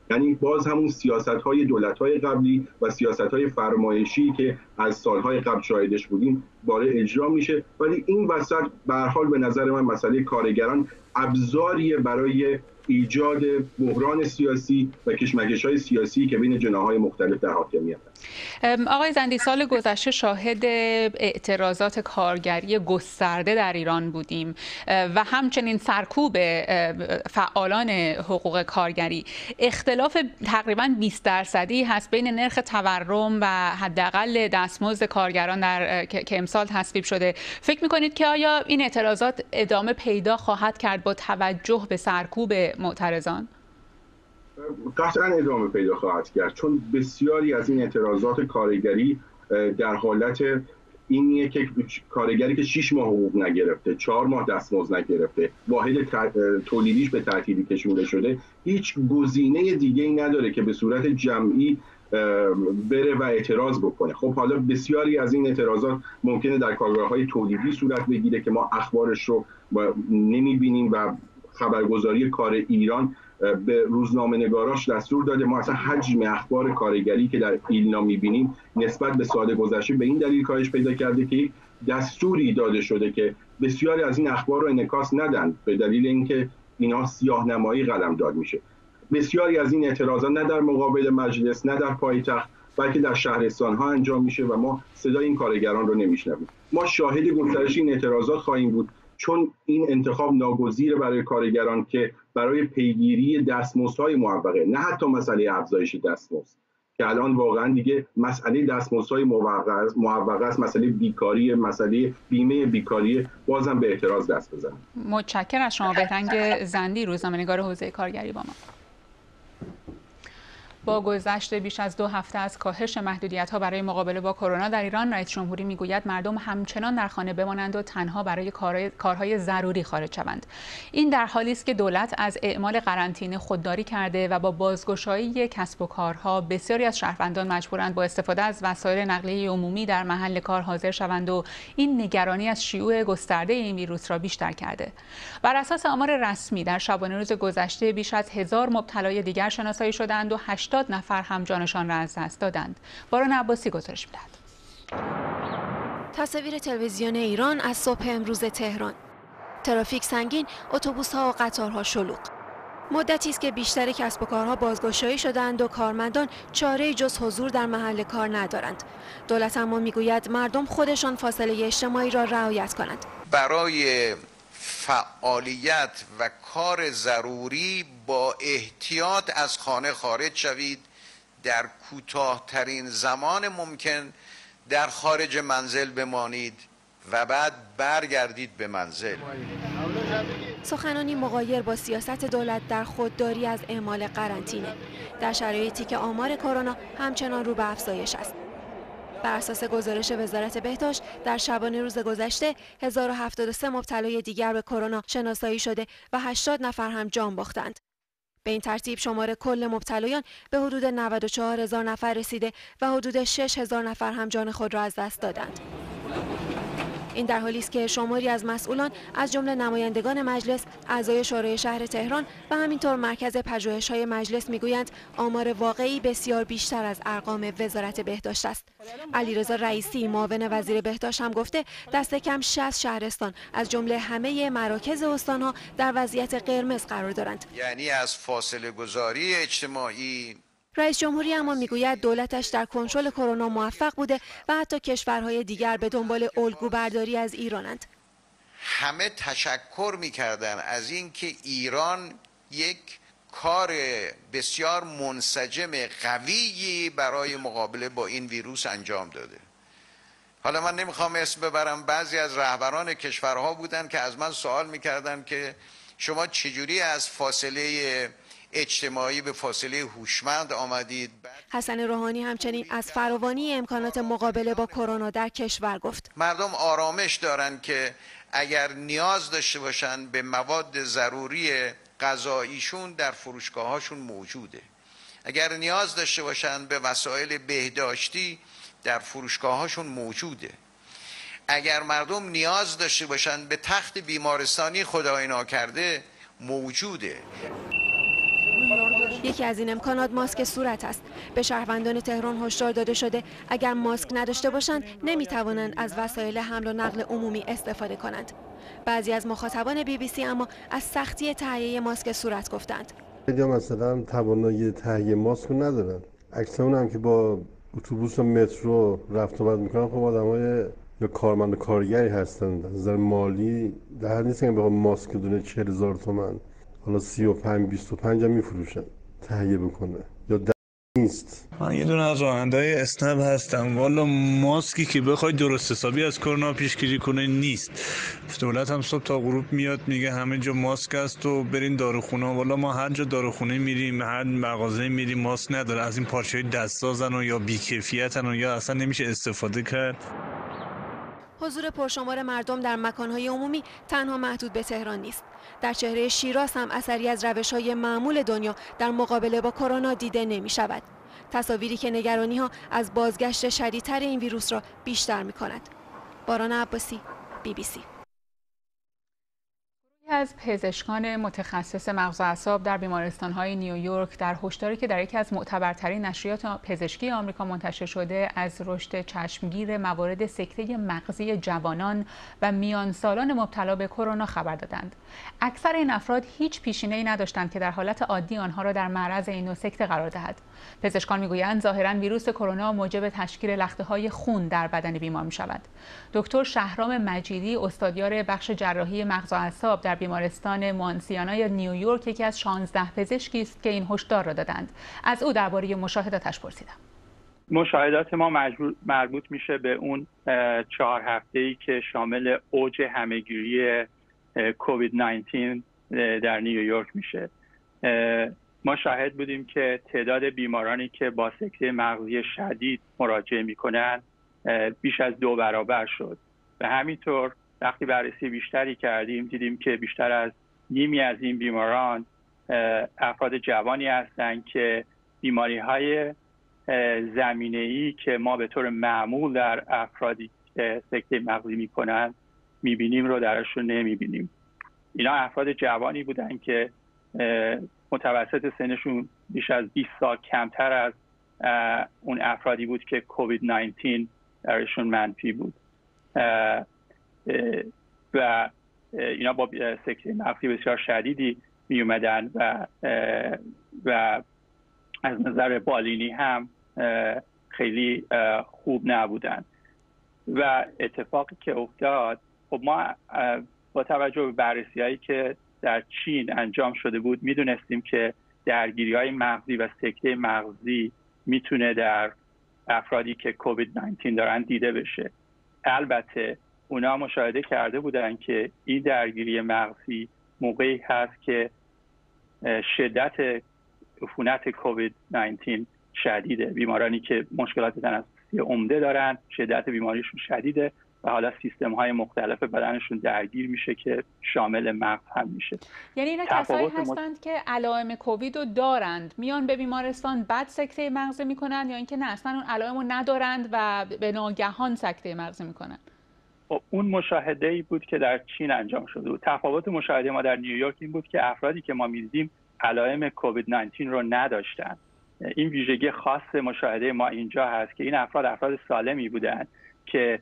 یعنی باز همون سیاست‌های دولت‌های قبلی و سیاست‌های فرمایشی که از سال‌های قبل شاهدش بودیم باره اجرا میشه. ولی این وسط به هر حال به نظر من مسئله کارگران ابزاریه برای ایجاد بحران سیاسی و کشمکش‌های سیاسی که بین جناح‌های مختلف در حاکمیت است. آقای زندی، سال گذشته شاهد اعتراضات کارگری گسترده در ایران بودیم و همچنین سرکوب فعالان حقوق کارگری. اختلاف تقریباً بیست درصدی هست بین نرخ تورم و حداقل دستمزد کارگران در که امسال تصویب شده. فکر می‌کنید که آیا این اعتراضات ادامه پیدا خواهد کرد با توجه به سرکوب معترضان؟ قطعا ادامه پیدا خواهد کرد، چون بسیاری از این اعتراضات کارگری در حالت اینیه که کارگری که شش ماه حقوق نگرفته، چهار ماه دستمزد نگرفته، واحد تولیدیش به تعطیلی کشونده شده، هیچ گزینه دیگه ای نداره که به صورت جمعی بره و اعتراض بکنه. خب حالا بسیاری از این اعتراضات ممکنه در کارگرهای تولیدی صورت بگیره که ما اخبارش رو نمیبینیم و خبرگزاری کار ایران به روزنامه نگاراش دستور داده. ما اصلا حجم اخبار کارگری که در ایلنا میبینیم نسبت به سال گذشته به این دلیل کاهش پیدا کرده که دستوری داده شده که بسیاری از این اخبار رو انعکاس ندن به دلیل اینکه اینا سیاه‌نمایی قلمداد میشه. بسیاری از این اعتراضات نه در مقابل مجلس نه در پایتخت بلکه در شهرستان‌ها انجام میشه و ما صدای این کارگران رو نمیشنویم. ما شاهد گسترش این اعتراضات خواهیم بود، چون این انتخاب ناگزیر برای کارگران که برای پیگیری دستمزدهای موفقه، نه حتی مسئله افزایش دستمزد که الان واقعا دیگه مسئله دستمزدهای موفقه است، مسئله بیکاری، مسئله بیمه بیکاری، بازم به اعتراض دست بزنیم. متشکرم از شما. بهرنگ زندی، روزنامه‌نگار حوزه کارگری با ما. با گذشت بیش از دو هفته از کاهش محدودیت‌ها برای مقابله با کرونا در ایران، رئیس جمهوری میگوید مردم همچنان در خانه بمانند و تنها برای کارهای ضروری خارج شوند. این در حالی است که دولت از اعمال قرنطینه خودداری کرده و با بازگشایی کسب و کارها بسیاری از شهروندان مجبورند با استفاده از وسایل نقلیه عمومی در محل کار حاضر شوند و این نگرانی از شیوع گسترده این ویروس را بیشتر کرده. بر اساس آمار رسمی در شبانه روز گذشته بیش از هزار مبتلای دیگر شناسایی شدند و هشتاد نفر هم جانشان را از دست دادند. باران عباسی گزارش می‌دهد. تصاویر تلویزیون ایران از صبح امروز تهران. ترافیک سنگین، اتوبوس‌ها و قطارها شلوغ. مدتی است که بیشتر کسب و کارها بازگشایی شدند و کارمندان چاره‌ای جز حضور در محل کار ندارند. دولت اما میگوید مردم خودشان فاصله اجتماعی را رعایت کنند. برای فعالیت و کار ضروری با احتیاط از خانه خارج شوید، در کوتاه‌ترین زمان ممکن در خارج منزل بمانید و بعد برگردید به منزل. سخنانی مغایر با سیاست دولت در خودداری از اعمال قرنطینه در شرایطی که آمار کرونا همچنان رو به افزایش است. بر اساس گزارش وزارت بهداشت در شبانه روز گذشته هزار و هفتاد و سه مبتلای دیگر به کرونا شناسایی شده و هشتاد نفر هم جان باختند. به این ترتیب شمار کل مبتلایان به حدود نود و چهار هزار نفر رسیده و حدود شش هزار نفر هم جان خود را از دست دادند. این در حالی است که شماری از مسئولان از جمله نمایندگان مجلس، اعضای شورای شهر تهران و همینطور مرکز پژوهش‌های مجلس میگویند آمار واقعی بسیار بیشتر از ارقام وزارت بهداشت است. علیرضا رئیسی معاون وزیر بهداشت هم گفته دست کم شصت شهرستان از جمله همه مراکز استان‌ها در وضعیت قرمز قرار دارند. یعنی از فاصله گذاری اجتماعی. رئیس جمهوری اما میگوید دولتش در کنترل کرونا موفق بوده و حتی کشورهای دیگر به دنبال الگو برداری از ایرانند. همه تشکر میکردن از اینکه ایران یک کار بسیار منسجم قوی برای مقابله با این ویروس انجام داده. حالا من نمیخوام اسم ببرم، بعضی از رهبران کشورها بودن که از من سوال میکردن که شما چجوری از فاصله اجتماعی به فاصله هوشمند آمدید. حسن روحانی همچنین از فراوانی امکانات مقابله با کرونا در کشور گفت. مردم آرامش دارن که اگر نیاز داشته باشن به مواد ضروری غذاییشون در فروشگاهاشون موجوده. اگر نیاز داشته باشن به وسایل بهداشتی در فروشگاهاشون موجوده. اگر مردم نیاز داشته باشن به تخت بیمارستانی خدای ناکرده موجوده. یکی از این امکانات ماسک صورت است. به شهروندان تهران هشدار داده شده اگر ماسک نداشته باشند نمیتوانند از وسایل حمل و نقل عمومی استفاده کنند. بعضی از مخاطبان بی بی سی اما از سختی تهیه ماسک صورت گفتند. یا مثلا توانایی تهیه ماسک ندارن. اکثرون هم که با اتوبوس و مترو رفت و آمد میکنن، خب آدمای یا کارمند کارگری هستن، از نظر مالی در حد نیستن که بخوام ماسک دونه چهل هزار تومان حالا سی و پنج بیست و پنج هم میفروشن تهیه بکنه یا در نیست. من یه دونه از راننده‌های اسنپ هستم. والا ماسکی که بخوای درست حسابی از کرونا پیشگیری کنه نیست. دولت هم صبح تا غروب میاد میگه همه جا ماسک است و برین داروخونه. والا ما هر جا داروخونه میریم، هر مغازه میریم، ماسک نداره. از این پارچه‌های دستسازن و یا بی‌کیفیتن و یا اصلا نمیشه استفاده کرد. حضور پرشمار مردم در مکان‌های عمومی تنها محدود به تهران نیست. در چهره شیراز هم اثری از روش‌های معمول دنیا در مقابله با کرونا دیده نمی‌شود. تصاویری که نگرانی‌ها از بازگشت شدیدتر این ویروس را بیشتر می‌کند. باران عباسی، بی بی سی. از پزشکان متخصص مغز و اعصاب در بیمارستان‌های نیویورک در هشداری که در یکی از معتبرترین نشریات پزشکی آمریکا منتشر شده از رشد چشمگیر موارد سکته مغزی جوانان و میانسالان مبتلا به کرونا خبر دادند. اکثر این افراد هیچ پیشینه‌ای نداشتند که در حالت عادی آنها را در معرض این نوع سکته قرار دهد. پزشکان میگویند ظاهراً ویروس کرونا موجب تشکیل لخته‌های خون در بدن بیمار می‌شود. دکتر شهرام مجیدی، استادیار بخش جراحی مغز و اعصاب در بیمارستان مانسیانا نیویورک، یکی از شانزده پزشکی است که این هشدار را دادند. از او درباره مشاهداتش پرسیدم. مشاهدات ما مربوط میشه به اون چهار هفته‌ای که شامل اوج همهگیری کووید نوزده در نیویورک میشه. ما شاهد بودیم که تعداد بیمارانی که با سکته مغزی شدید مراجعه میکنن بیش از دو برابر شد. و همینطور وقتی بررسی بیشتری کردیم دیدیم که بیشتر از نیمی از این بیماران افراد جوانی هستند که بیماری‌های زمینه‌ای که ما به طور معمول در افرادی که سکته مغزی میکنن میبینیم رو درشون نمیبینیم. اینا افراد جوانی بودن که متوسط سنشون بیش از بیست سال کمتر از اون افرادی بود که کووید نوزده درشون منفی بود و اینا با سکته مغزی بسیار شدیدی می اومدن و و از نظر بالینی هم خیلی خوب نبودن. و اتفاقی که افتاد، خب ما با توجه به بررسی هایی که در چین انجام شده بود میدونستیم که درگیری های مغزی و سکته مغزی میتونه در افرادی که کووید نوزده دارن دیده بشه. البته اونا مشاهده کرده بودن که این درگیری مغزی موقعی هست که شدت عفونت کووید نوزده شدیده. بیمارانی که مشکلات تنفسی عمده دارن شدت بیماریشون شدیده و حالا سیستم های مختلف بدنشون درگیر میشه که شامل مغز هم میشه. یعنی اینا کسایی هستند مد... که علائم کووید رو دارند میان به بیمارستان بعد سکته مغزی میکنن، یا اینکه نه اصلا اون علائم رو ندارند و به ناگهان سکته مغزی میکنن؟ اون مشاهده ای بود که در چین انجام شده بود. تفاوت مشاهده ما در نیویورک این بود که افرادی که ما می‌دیدیم علائم کووید نوزده رو نداشتن. این ویژگی خاص مشاهده ما اینجا هست که این افراد افراد سالمی بودن که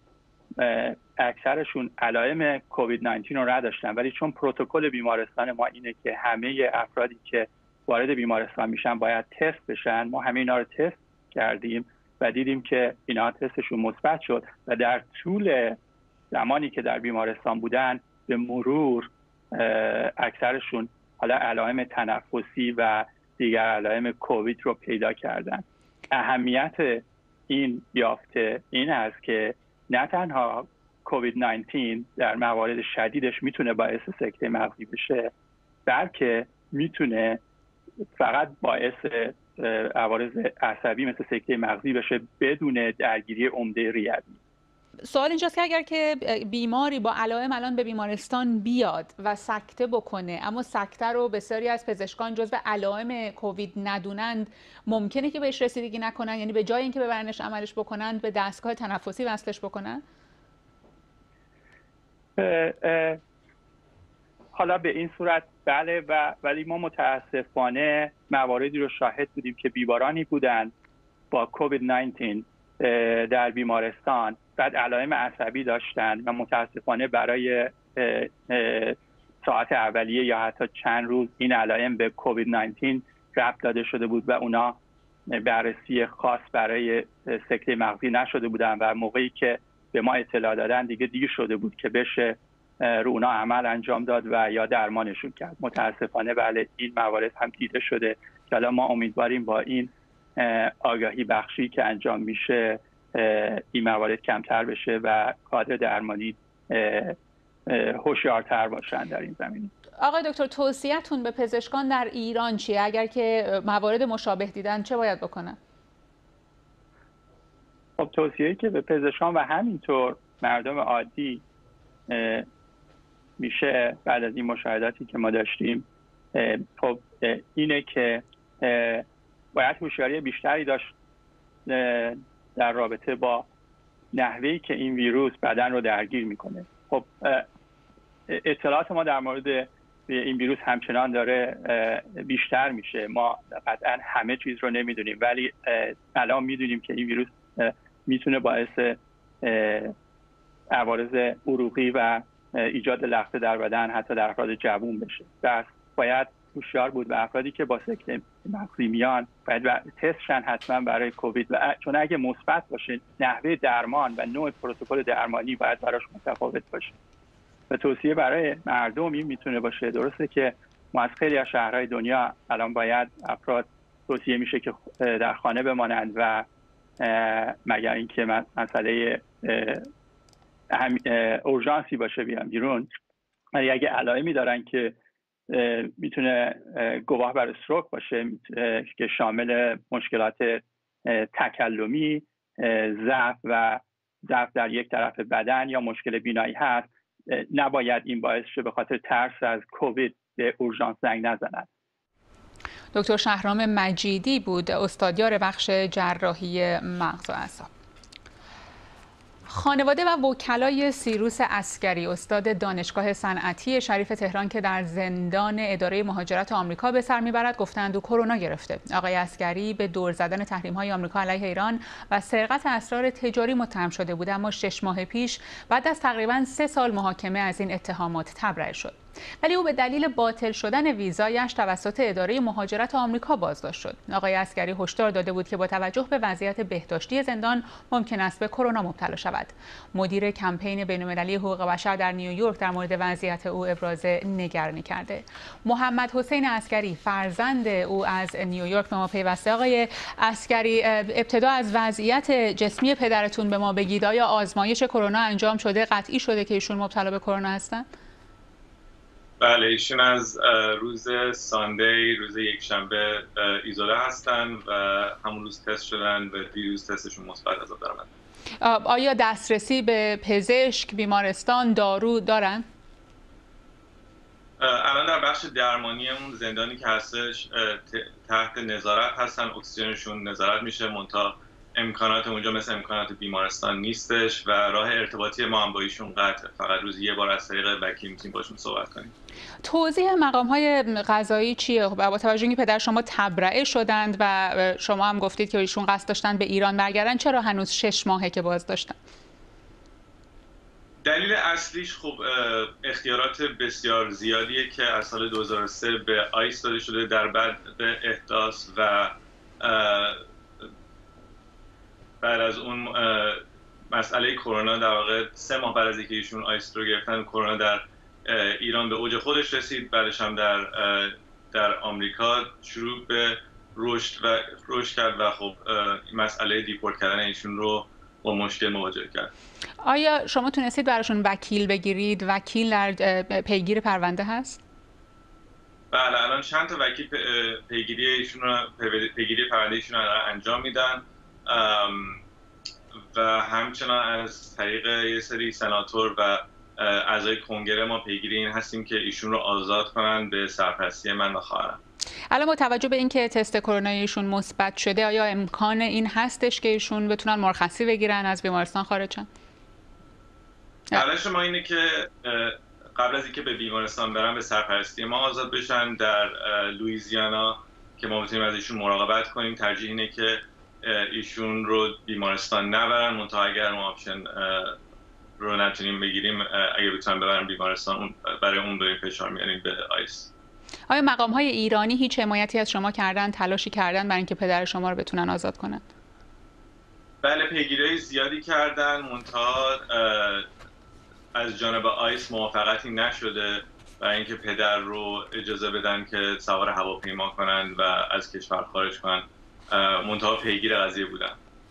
اکثرشون علائم کووید نوزده رو نداشتن، ولی چون پروتکل بیمارستان ما اینه که همه افرادی که وارد بیمارستان میشن باید تست بشن، ما همه اینا رو تست کردیم و دیدیم که اینا تستشون مثبت شد و در طول زمانی که در بیمارستان بودن به مرور اکثرشون حالا علائم تنفسی و دیگر علائم کووید رو پیدا کردن. اهمیت این یافته این است که نه تنها کووید نوزده در موارد شدیدش میتونه باعث سکته مغزی بشه، بلکه میتونه فقط باعث عوارض عصبی مثل سکته مغزی بشه بدون درگیری عمده ریوی. سوال اینجاست که اگر که بیماری با علائم الان به بیمارستان بیاد و سکته بکنه، اما سکته رو بسیاری از پزشکان جزو علائم کووید ندونند، ممکنه که بهش رسیدگی نکنن؟ یعنی به جای اینکه ببرنش عملش بکنن به دستگاه تنفسی وصلش بکنن؟ اه اه حالا به این صورت بله، و ولی ما متاسفانه مواردی رو شاهد بودیم که بیمارانی بودند با کووید نوزده در بیمارستان، بعد علائم عصبی داشتند و متاسفانه برای ساعت اولیه یا حتی چند روز این علائم به کووید نوزده ربط داده شده بود و اونا بررسی خاص برای سکته مغزی نشده بودن و موقعی که به ما اطلاع دادن دیگه دیر شده بود که بشه رو اونا عمل انجام داد و یا درمانشون کرد. متاسفانه بله این موارد هم دیده شده که حالا ما امیدواریم با این آگاهی بخشی که انجام میشه این موارد کمتر بشه و کادر درمانی هوشیارتر باشن در این زمینه. آقای دکتر توصیه‌تون به پزشکان در ایران چیه؟ اگر که موارد مشابه دیدن چه باید بکنن؟ خب توصیه‌ای که به پزشکان و همینطور مردم عادی میشه بعد از این مشاهداتی که ما داشتیم خب اینه که باید هوشیاری بیشتری داشت در رابطه با نحوهی که این ویروس بدن رو درگیر میکنه. خب اطلاعات ما در مورد این ویروس همچنان داره بیشتر میشه. ما قطعا همه چیز رو نمیدونیم، ولی الان میدونیم که این ویروس میتونه باعث عوارض عروقی و ایجاد لخته در بدن حتی در افراد جوان بشه. پس باید هوشیار بود و افرادی که با سکته مغزی میان باید تستشن حتما برای کووید، و چون اگه مثبت باشه نحوه درمان و نوع پروتکل درمانی باید براش متفاوت باشه. و توصیه برای مردم این میتونه باشه، درسته که ما از خیلی از شهرهای دنیا الان باید افراد توصیه میشه که در خانه بمانند و مگر اینکه مسئله اورژانسی باشه بیان بیرون، ولی اگه علائمی دارن که میتونه گواه بر استروک باشه که شامل مشکلات تکلمی، ضعف و ضعف در یک طرف بدن یا مشکل بینایی هست، نباید این باعث شه به خاطر ترس از کووید به اورژانس زنگ نزنند. دکتر شهرام مجیدی بود، استادیار بخش جراحی مغز و اعصاب. خانواده و وکلای سیروس عسکری، استاد دانشگاه صنعتی شریف تهران که در زندان اداره مهاجرت آمریکا به سر میبرد، گفتند او کرونا گرفته. آقای عسکری به دور زدن تحریم‌های آمریکا علیه ایران و سرقت اسرار تجاری متهم شده بود، اما شش ماه پیش بعد از تقریباً سه سال محاکمه از این اتهامات تبرئه شد. ولی او به دلیل باطل شدن ویزایش توسط اداره مهاجرت آمریکا بازداشت شد. آقای عسکری هشدار داده بود که با توجه به وضعیت بهداشتی زندان ممکن است به کرونا مبتلا شود. مدیر کمپین بین‌المللی حقوق بشر در نیویورک در مورد وضعیت او ابراز نگرانی کرده. محمد حسین عسکری فرزند او از نیویورک به ما پیوسته. آقای عسکری، ابتدا از وضعیت جسمی پدرتون به ما بگید. آیا آزمایش کرونا انجام شده؟ قطعی شده که ایشون مبتلا به کرونا هستن؟ بله، ایشون از روز ساندی، روز یکشنبه ایزوله هستن و همون روز تست شدن و دیروز تستشون مثبت از آب درآمد. آیا دسترسی به پزشک، بیمارستان، دارو دارن؟ الان در بخش درمانی اون زندانی که هستش تحت نظارت هستن، اکسیژنشون نظارت میشه، منتها امکانات اونجا مثل امکانات بیمارستان نیستش و راه ارتباطی ما هم با ایشون قطع، فقط روزی یه بار از طریق وکیل میتونیم باشون صحبت کنیم. توضیح مقام‌های قضایی چیه؟ با توجه اینکه پدر شما تبرئه شدند و شما هم گفتید که ایشون قصد داشتن به ایران برگردن، چرا هنوز شش ماهه که باز داشتن؟ دلیل اصلیش خب اختیارات بسیار زیادیه که از سال دو هزار و سه به آیس داده شده در بعد به احداث و بعد از اون مسئله کرونا، در واقع سه ماه بعد از اینکه ایشون آیس رو گرفتن، کرونا در ایران به اوج خودش رسید. بعدش هم در در آمریکا شروع به رشد و رشد کرد و خب مسئله دیپورت کردن ایشون رو با مشکل مواجه کرد. آیا شما تونستید براشون وکیل بگیرید؟ وکیل در پیگیر پرونده هست؟ بله، الان چند تا وکیل پیگیری ایشون رو پیگیری پرونده ایشون رو انجام میدن و همچنان از طریق یه سری سناتور و اعضای کنگره ما پیگیری این هستیم که ایشون رو آزاد کنن به سرپرستی من و خواهرم. الان با توجه به اینکه تست کرونا ایشون مثبت شده، آیا امکان این هستش که ایشون بتونن مرخصی بگیرن از بیمارستان خارج شن؟ حالش ما اینه که قبل از اینکه به بیمارستان برن به سرپرستی ما آزاد بشن. در لوئیزیانا که ما بتونیم از ایشون مراقبت کنیم ترجیح اینه که ایشون رو بیمارستان نبرن، منتها اگر اون آپشن رو نتونیم بگیریم اگه بتونن ببرن بیمارستان برای اون داریم فشار میاریم به آیس. آیا مقام‌های ایرانی هیچ حمایتی از شما کردن، تلاشی کردن برای اینکه پدر شما رو بتونن آزاد کنن؟ بله پیگیری زیادی کردن، منتها از جانب آیس موافقتی نشده برای اینکه پدر رو اجازه بدن که سوار هواپیما کنن و از کشور خارج کنن. منتها پیگیر قضیه بودن.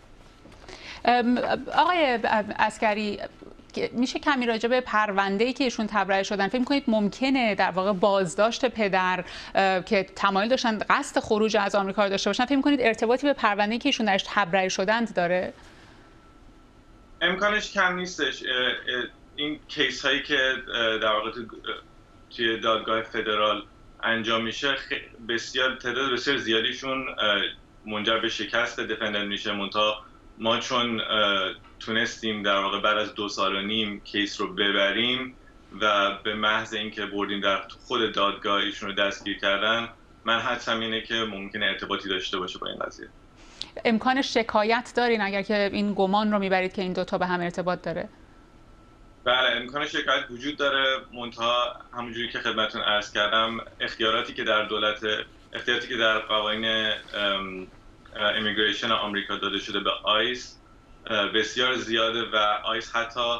آقای عسکری، میشه کمی راجع به پرونده‌ای که ایشون تبرئه شدن فکر می‌کنید ممکنه در واقع بازداشت پدر که تمایل داشتن قصد خروج از آمریکا رو داشته باشن، فکر می‌کنید ارتباطی به پرونده‌ای که ایشون درش تبرئه شدند داره؟ امکانش کم نیستش. این کیس هایی که در واقع توی دادگاه فدرال انجام میشه بسیار تعداد بسیار زیادیشون منجر به شکست دفندنت میشه. منتها ما چون تونستیم در واقع بعد از دو سال و نیم کیس رو ببریم و به محض اینکه بردیم در خود دادگاه ایشون رو دستگیر کردن، من حدسم اینه که ممکنه ارتباطی داشته باشه با این قضیه. امکان شکایت دارین اگر که این گمان رو میبرید که این دوتا به هم ارتباط داره؟ بله امکان شکایت وجود داره، منتها همونجوری که خدمتتون عرض کردم اختیاراتی که در دولت اختیاراتی که در قوانین امیگریشن آمریکا داده شده به آیس بسیار زیاده و آیس حتی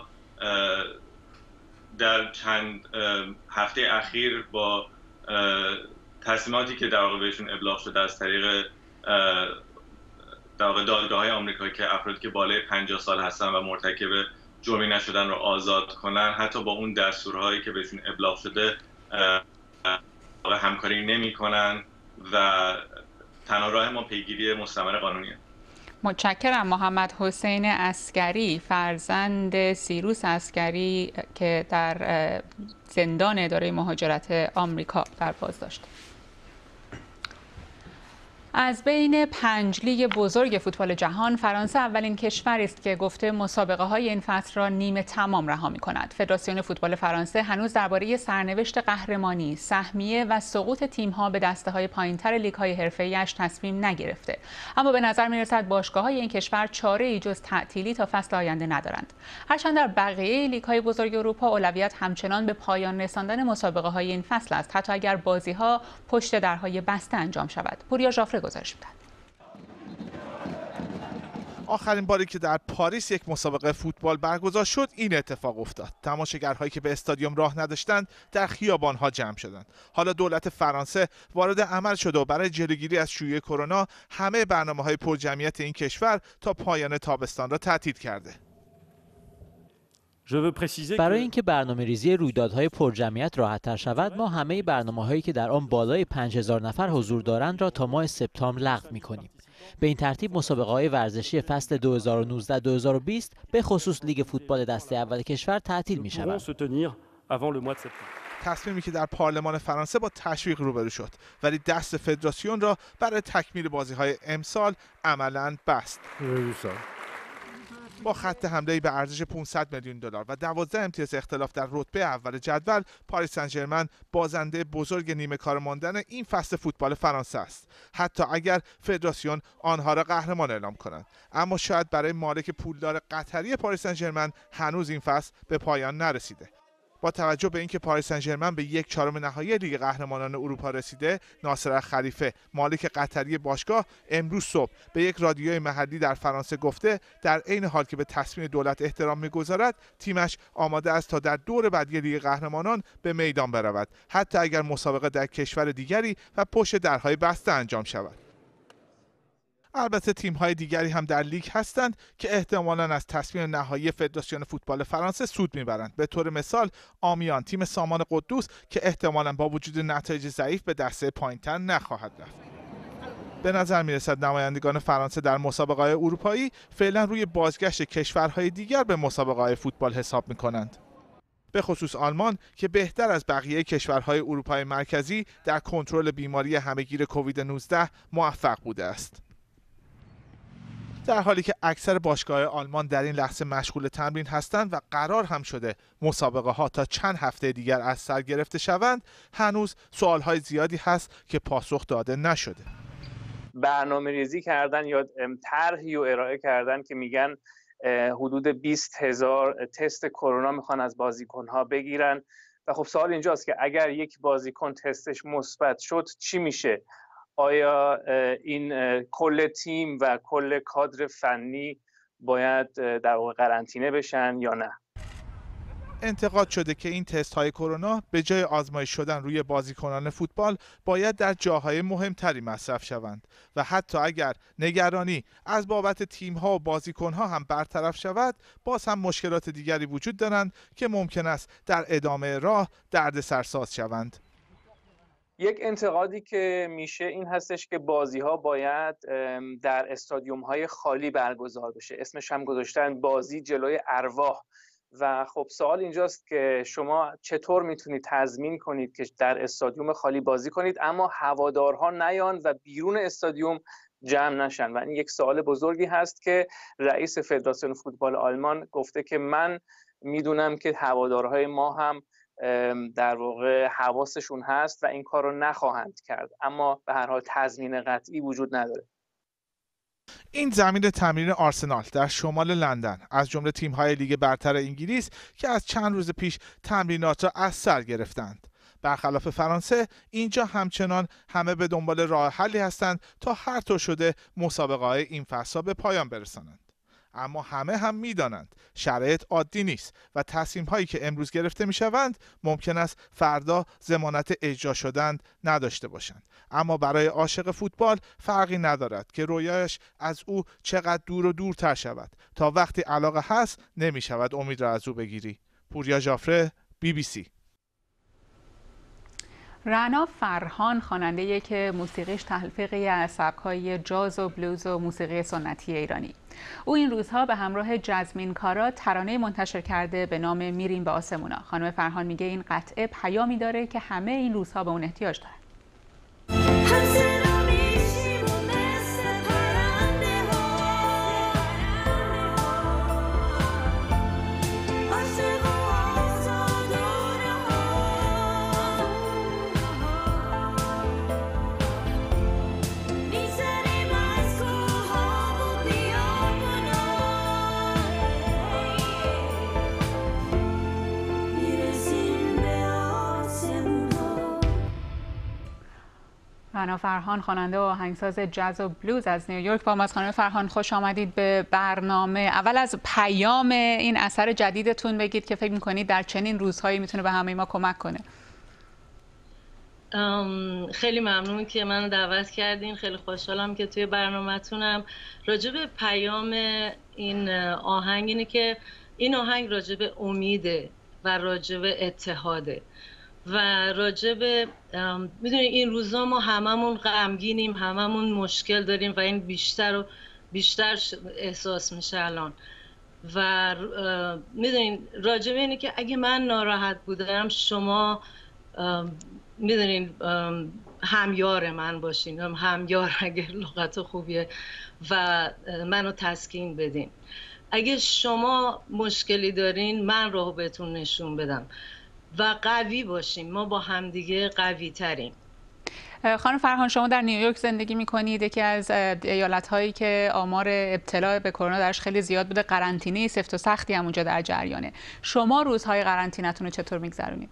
در چند هفته اخیر با تصمیماتی که در واقع بهشون ابلاغ شده از طریق در واقع دادگاه‌های آمریکا که افرادی که بالای پنجاه سال هستن و مرتکب جرمی نشدن رو آزاد کنن، حتی با اون دستورهایی که بهشون ابلاغ شده همکاری نمی‌کنن و تنها راه ما پیگیری مستمر قانونیه. متشکرم. محمد حسین عسکری، فرزند سیروس عسکری که در زندان اداره مهاجرت آمریکا در بازداشت. از بین پنج لیگ بزرگ فوتبال جهان، فرانسه اولین کشوری است که گفته مسابقه های این فصل را نیمه تمام رها می کند. فدراسیون فوتبال فرانسه هنوز درباره سرنوشت قهرمانی، سهمیه و سقوط تیم‌ها به دسته‌های پایین‌تر لیگ‌های حرفه‌ای‌اش تصمیم نگرفته. اما به نظر می‌رسد باشگاه‌های این کشور چاره‌ای جز تعطیلی تا فصل آینده ندارند. هرچند در بقیه لیگ‌های بزرگ اروپا اولویت همچنان به پایان رساندن مسابقه‌های این فصل است، حتی اگر بازی‌ها پشت درهای بسته انجام شود. پوریا ژافر گزارش می‌دهد. آخرین باری که در پاریس یک مسابقه فوتبال برگزار شد این اتفاق افتاد. تماشاگرهایی که به استادیوم راه نداشتند در خیابان‌ها جمع شدند. حالا دولت فرانسه وارد عمل شده و برای جلوگیری از شیوع کرونا همه برنامه‌های پرجمعیت این کشور تا پایان تابستان را تعطیل کرده. برای اینکه برنامه‌ریزی رویدادهای پرجمعیت راحت‌تر شود، ما همه برنامه‌هایی که در آن بالای پنج هزار نفر حضور دارند را تا ماه سپتامبر لغو می‌کنیم. به این ترتیب مسابقه‌های ورزشی فصل دو هزار و نوزده دو هزار و بیست به خصوص لیگ فوتبال دسته اول کشور تعطیل می‌شود. تصمیمی که در پارلمان فرانسه با تشویق روبرو شد، ولی دست فدراسیون را برای تکمیل بازی‌های امسال عملاً بست. با خط حمله‌ای به ارزش پانصد میلیون دلار و دوازده امتیاز اختلاف در رتبه اول جدول، پاریس سن ژرمن بازنده بزرگ نیمه کار ماندن این فصل فوتبال فرانسه است، حتی اگر فدراسیون آنها را قهرمان اعلام کنند. اما شاید برای مالک پولدار قطری پاریس سن ژرمن هنوز این فصل به پایان نرسیده. با توجه به اینکه پاریس سن ژرمن به یک چهارم نهایی لیگ قهرمانان اروپا رسیده، ناصر خلیفه مالک قطری باشگاه امروز صبح به یک رادیوی محلی در فرانسه گفته در عین حال که به تصمیم دولت احترام می‌گذارد، تیمش آماده است تا در دور بعدی لیگ قهرمانان به میدان برود، حتی اگر مسابقه در کشور دیگری و پشت درهای بسته انجام شود. البته تیم‌های دیگری هم در لیگ هستند که احتمالاً از تصمیم نهایی فدراسیون فوتبال فرانسه سود میبرند. به طور مثال آمیان، تیم سامان قدوس که احتمالاً با وجود نتایج ضعیف به دسته پایین‌تر نخواهد رفت. به نظر میرسد نمایندگان فرانسه در مسابقه‌های اروپایی فعلا روی بازگشت کشورهای دیگر به مسابقه‌های فوتبال حساب می‌کنند. به خصوص آلمان که بهتر از بقیه کشورهای اروپای مرکزی در کنترل بیماری همهگیر کووید نوزده موفق بوده است. در حالی که اکثر باشگاه‌های آلمان در این لحظه مشغول تمرین هستند و قرار هم شده مسابقه ها تا چند هفته دیگر از سر گرفته شوند، هنوز سوال‌های زیادی هست که پاسخ داده نشده. برنامه ریزی کردن یا طرحی و ارائه کردن که میگن حدود بیست هزار تست کرونا میخوان از بازیکن‌ها بگیرن و خب سوال اینجاست که اگر یک بازیکن تستش مثبت شد چی میشه؟ آیا این کل تیم و کل کادر فنی باید در واقع قرنطینه بشن یا نه؟ انتقاد شده که این تست های کرونا به جای آزمایش شدن روی بازیکنان فوتبال باید در جاهای مهمتری مصرف شوند و حتی اگر نگرانی از بابت تیم ها و بازیکن ها هم برطرف شود، باز هم مشکلات دیگری وجود دارند که ممکن است در ادامه راه دردسرساز شوند. یک انتقادی که میشه این هستش که بازی ها باید در استادیوم های خالی برگزار بشه. اسمش هم گذاشتن بازی جلوی ارواح. و خب سوال اینجاست که شما چطور میتونید تضمین کنید که در استادیوم خالی بازی کنید اما هوادارها نیان و بیرون استادیوم جمع نشن؟ و این یک سوال بزرگی هست که رئیس فدراسیون فوتبال آلمان گفته که من میدونم که هوادارهای ما هم در واقع حواسشون هست و این کار رو نخواهند کرد، اما به هر حال تضمین قطعی وجود نداره. این زمین تمرین آرسنال در شمال لندن از جمله تیم‌های لیگ برتر انگلیس که از چند روز پیش تمرینات را از سر گرفتند. برخلاف فرانسه، اینجا همچنان همه به دنبال راه حلی هستند تا هر طور شده مسابقه‌های این فصل به پایان برسانند. اما همه هم می‌دانند شرایط عادی نیست و تصمیم‌هایی که امروز گرفته می‌شوند ممکن است فردا ضمانت اجرا شدن نداشته باشند. اما برای عاشق فوتبال فرقی ندارد که رویاش از او چقدر دور و دورتر شود. تا وقتی علاقه هست نمی‌شود امید را از او بگیری. پوریا ژافره، بی بی سی. رعنا فرهان خواننده‌ای که موسیقیش تلفیقی از سبک‌های جاز و بلوز و موسیقی سنتی ایرانی. او این روزها به همراه جزمین کارا ترانه منتشر کرده به نام میریم به آسمونا. خانم فرهان میگه این قطعه پیامی داره که همه این روزها به اون احتیاج دارن. رعنا فرهان خواننده و آهنگساز جاز و بلوز از نیویورک با ماست. خانم فرهان خوش آمدید به برنامه. اول از پیام این اثر جدیدتون بگید که فکر می‌کنید در چنین روزهایی میتونه به همه ما کمک کنه. خیلی ممنون که منو دعوت کردین. خیلی خوشحالم که توی برنامه‌تونم. راجع به پیام این آهنگ اینه که این آهنگ راجع به امیده و راجع به اتحاده و راجع به میدونید این روزا ما هممون غمگینیم، هممون مشکل داریم و این بیشتر و بیشتر احساس میشه الان. و میدونید راجع به اینه که اگه من ناراحت بودم شما میدونید همیار من باشین، همیار اگه لغت خوبیه، و منو تسکین بدین. اگه شما مشکلی دارین من راه بهتون نشون بدم و قوی باشیم. ما با همدیگه قوی تریم. خانم فرهان شما در نیویورک زندگی میکنید، یکی از ایالت هایی که آمار ابتلا به کرونا درش خیلی زیاد بوده، قرنطینه سفت و سختی هم اونجا در جریانه. شما روزهای قرنطینه‌تون رو چطور میگذرونید؟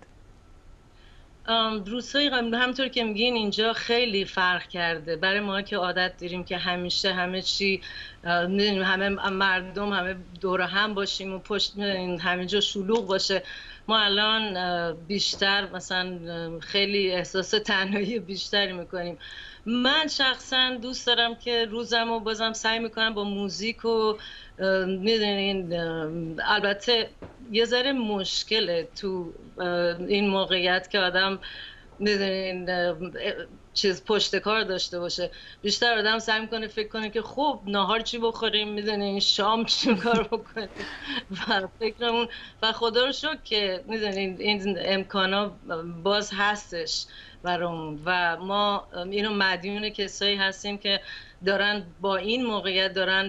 روزهای همونطور که میگین اینجا خیلی فرق کرده. برای ما که عادت داریم که همیشه همه چی همه مردم همه دور هم باشیم و پشت همه جا شلوغ باشه، ما الان بیشتر مثلا خیلی احساس تنهایی بیشتری میکنیم. من شخصا دوست دارم که روزم رو بازم سعی میکنم با موزیک و میدونین البته یه ذره مشکله تو این موقعیت که آدم میدونین چیز پشت کار داشته باشه. بیشتر آدم سعی میکنه فکر کنه که خب نهار چی بخوریم، میدونین شام چی کار بکنیم و فکرمون و خدا رو شکر که میدونین این امکانا باز هستش برامون و ما اینو مدیون کسایی هستیم که دارن با این موقعیت دارن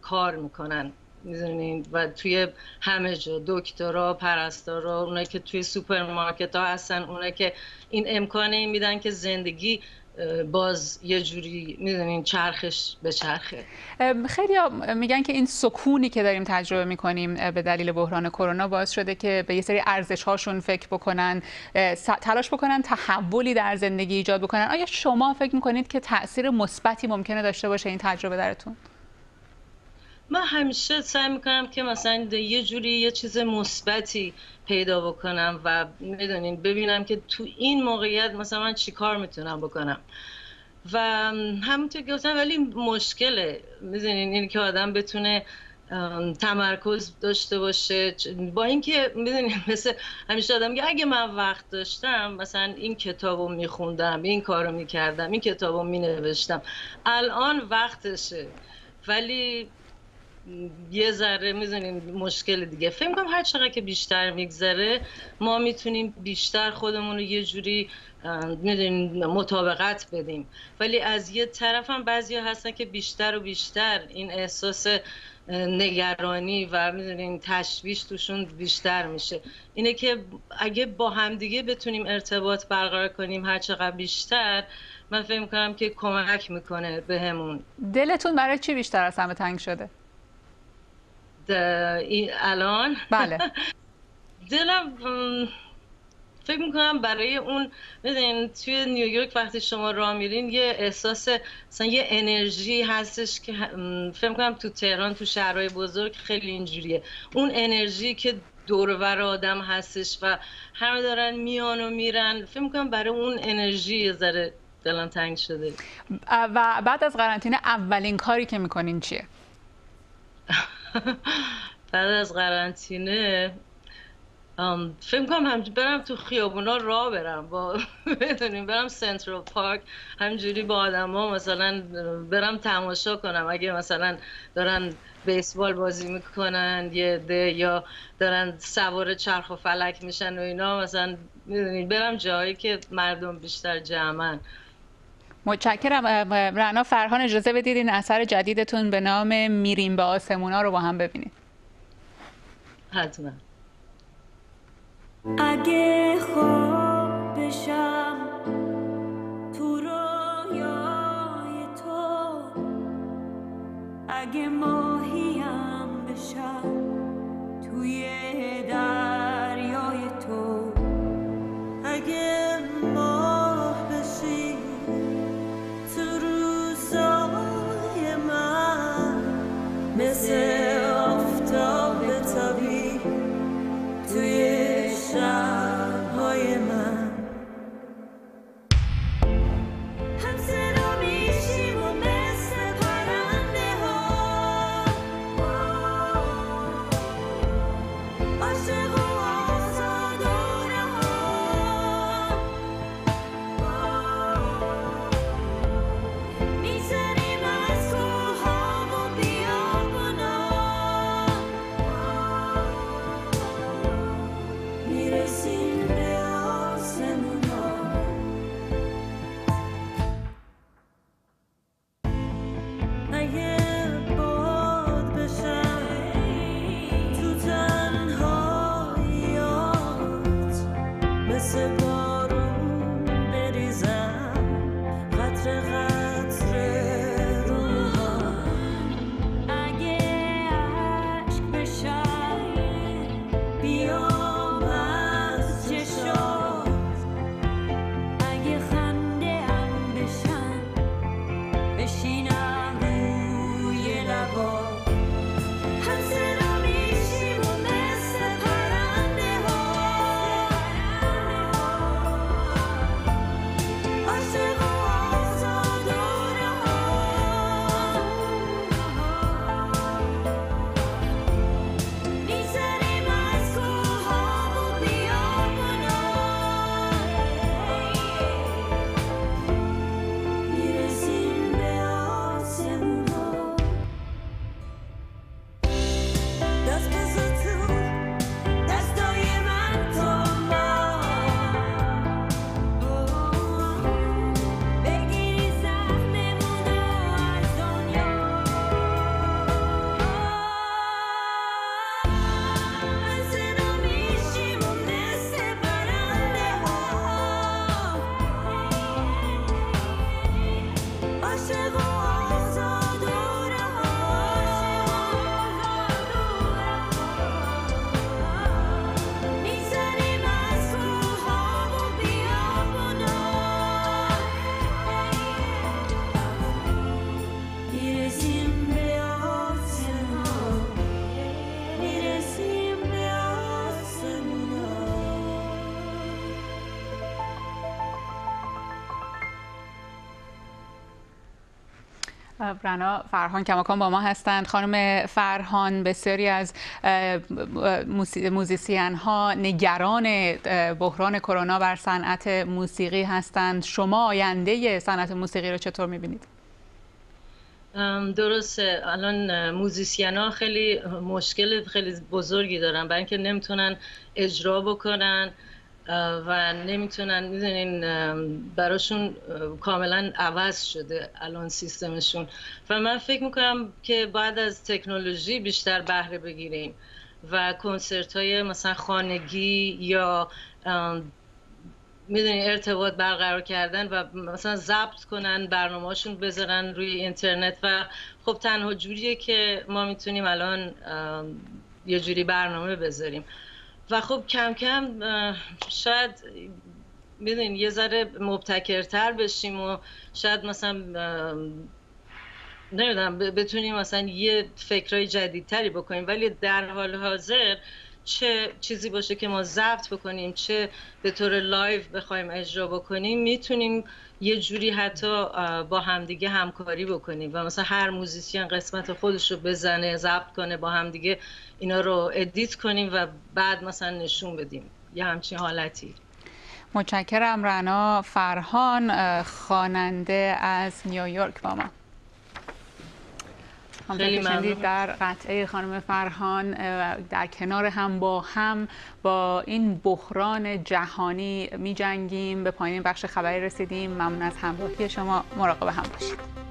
کار میکنن میدونین و توی همه جا دکترها، پرستارا، اونایی که توی سوپرمارکت ها هستن، اونایی که این امکان این میدن که زندگی باز یه جوری میدونین چرخش به چرخه. خیلی میگن که این سکونی که داریم تجربه میکنیم به دلیل بحران کرونا باعث شده که به یه سری ارزش هاشون فکر بکنن، تلاش بکنن تحولی در زندگی ایجاد بکنن. آیا شما فکر میکنید که تأثیر مثبتی ممکنه داشته باشه این تجربه درتون؟ من همیشه سعی میکنم که مثلا یه جوری یه چیز مثبتی پیدا بکنم و میدونین ببینم که تو این موقعیت مثلا من چی کار میتونم بکنم و همونطور که گفتم ولی مشکله میدونین این که آدم بتونه تمرکز داشته باشه با اینکه میدونین مثل همیشه آدم میگه اگه من وقت داشتم مثلا این کتابو میخوندم، این کارو میکردم، این کتابو مینوشتم. الان وقتشه ولی یه ذره میزنیم مشکل دیگه. فکر می‌کنم هر چقدر که بیشتر میگذره ما میتونیم بیشتر خودمون رو یه جوری میدونیم مطابقت بدیم، ولی از یه طرف هم بعضی هستن که بیشتر و بیشتر این احساس نگرانی و میدونین تشویش توشون بیشتر میشه. اینه که اگه با همدیگه بتونیم ارتباط برقرار کنیم هر چقدر بیشتر، من فکر می‌کنم که کمک میکنه بهمون. دلتون برای چی بیشتر از همه تنگ شده؟ الان بله دلم فکر میکنم برای اون میدونین توی نیویورک وقتی شما راه میرین یه احساس مثلا یه انرژی هستش که فکر میکنم تو تهران تو شهرهای بزرگ خیلی اینجوریه، اون انرژی که دور و بر آدم هستش و همه دارن میان و میرن. فکر میکنم برای اون انرژی یه ذره دلم تنگ شده. و بعد از قرنطینه اولین کاری که میکنین چیه؟ بعد از قرنطینه فکر می‌کنم همینجوری برم تو خیابونا راه برم با بدونیم برم سنترال پارک همینجوری با آدما مثلا برم تماشا کنم اگه مثلا دارن بیسبال بازی میکنن یه ده یا دارن سوار چرخ و فلک میشن و اینا، مثلا میدونید برم جایی که مردم بیشتر جمعن. متشکرم. رعنا، فرهان اجازه بدید این اثر جدیدتون به نام میریم به آسمونا رو با هم ببینید. حتما. اگه خواب بشم تو رویای تو، اگه ماهیم بشم توی دریای تو، اگه ماه بشی تو روزای من، مثل آفتاب تابی توی شب‌های من، هم صدا میشیم و مثل پرنده ها عاشق رنا فرهان کماکان با ما هستند. خانم فرهان، بسیاری از موزیسین ها نگران بحران کرونا بر صنعت موسیقی هستند. شما آینده صنعت موسیقی رو چطور می‌بینید؟ درسته، الان موزیسین ها خیلی مشکل خیلی بزرگی دارن برای اینکه نمیتونن اجرا بکنن و نمیتونن، میدونین براشون کاملا عوض شده الان سیستمشون و من فکر میکنم که باید از تکنولوژی بیشتر بهره بگیریم و کنسرت های مثلا خانگی یا میدونین ارتباط برقرار کردن و مثلا ضبط کنن برنامه‌هاشون بذارن روی اینترنت و خب تنها جوریه که ما میتونیم الان یه جوری برنامه بذاریم و خب کم کم شاید میدونین یه ذره مبتکرتر بشیم و شاید مثلا نمیدونم بتونیم مثلا یه فکرای جدیدتری بکنیم، ولی در حال حاضر چه چیزی باشه که ما ضبط بکنیم چه به طور لایو بخوایم اجرا بکنیم میتونیم یه جوری حتی با همدیگه همکاری بکنیم و مثلا هر موزیسین قسمت خودش رو بزنه ضبط کنه با همدیگه اینا رو ادیت کنیم و بعد مثلا نشون بدیم، یه همچین حالتی. متشکرم. رنا فرهان، خواننده از نیویورک با ما. خیلی ممنون. در قطعه خانم فرهان در کنار هم با هم با این بحران جهانی می جنگیم. به پایان بخش خبری رسیدیم. ممنون از همراهی شما. مراقب هم باشید.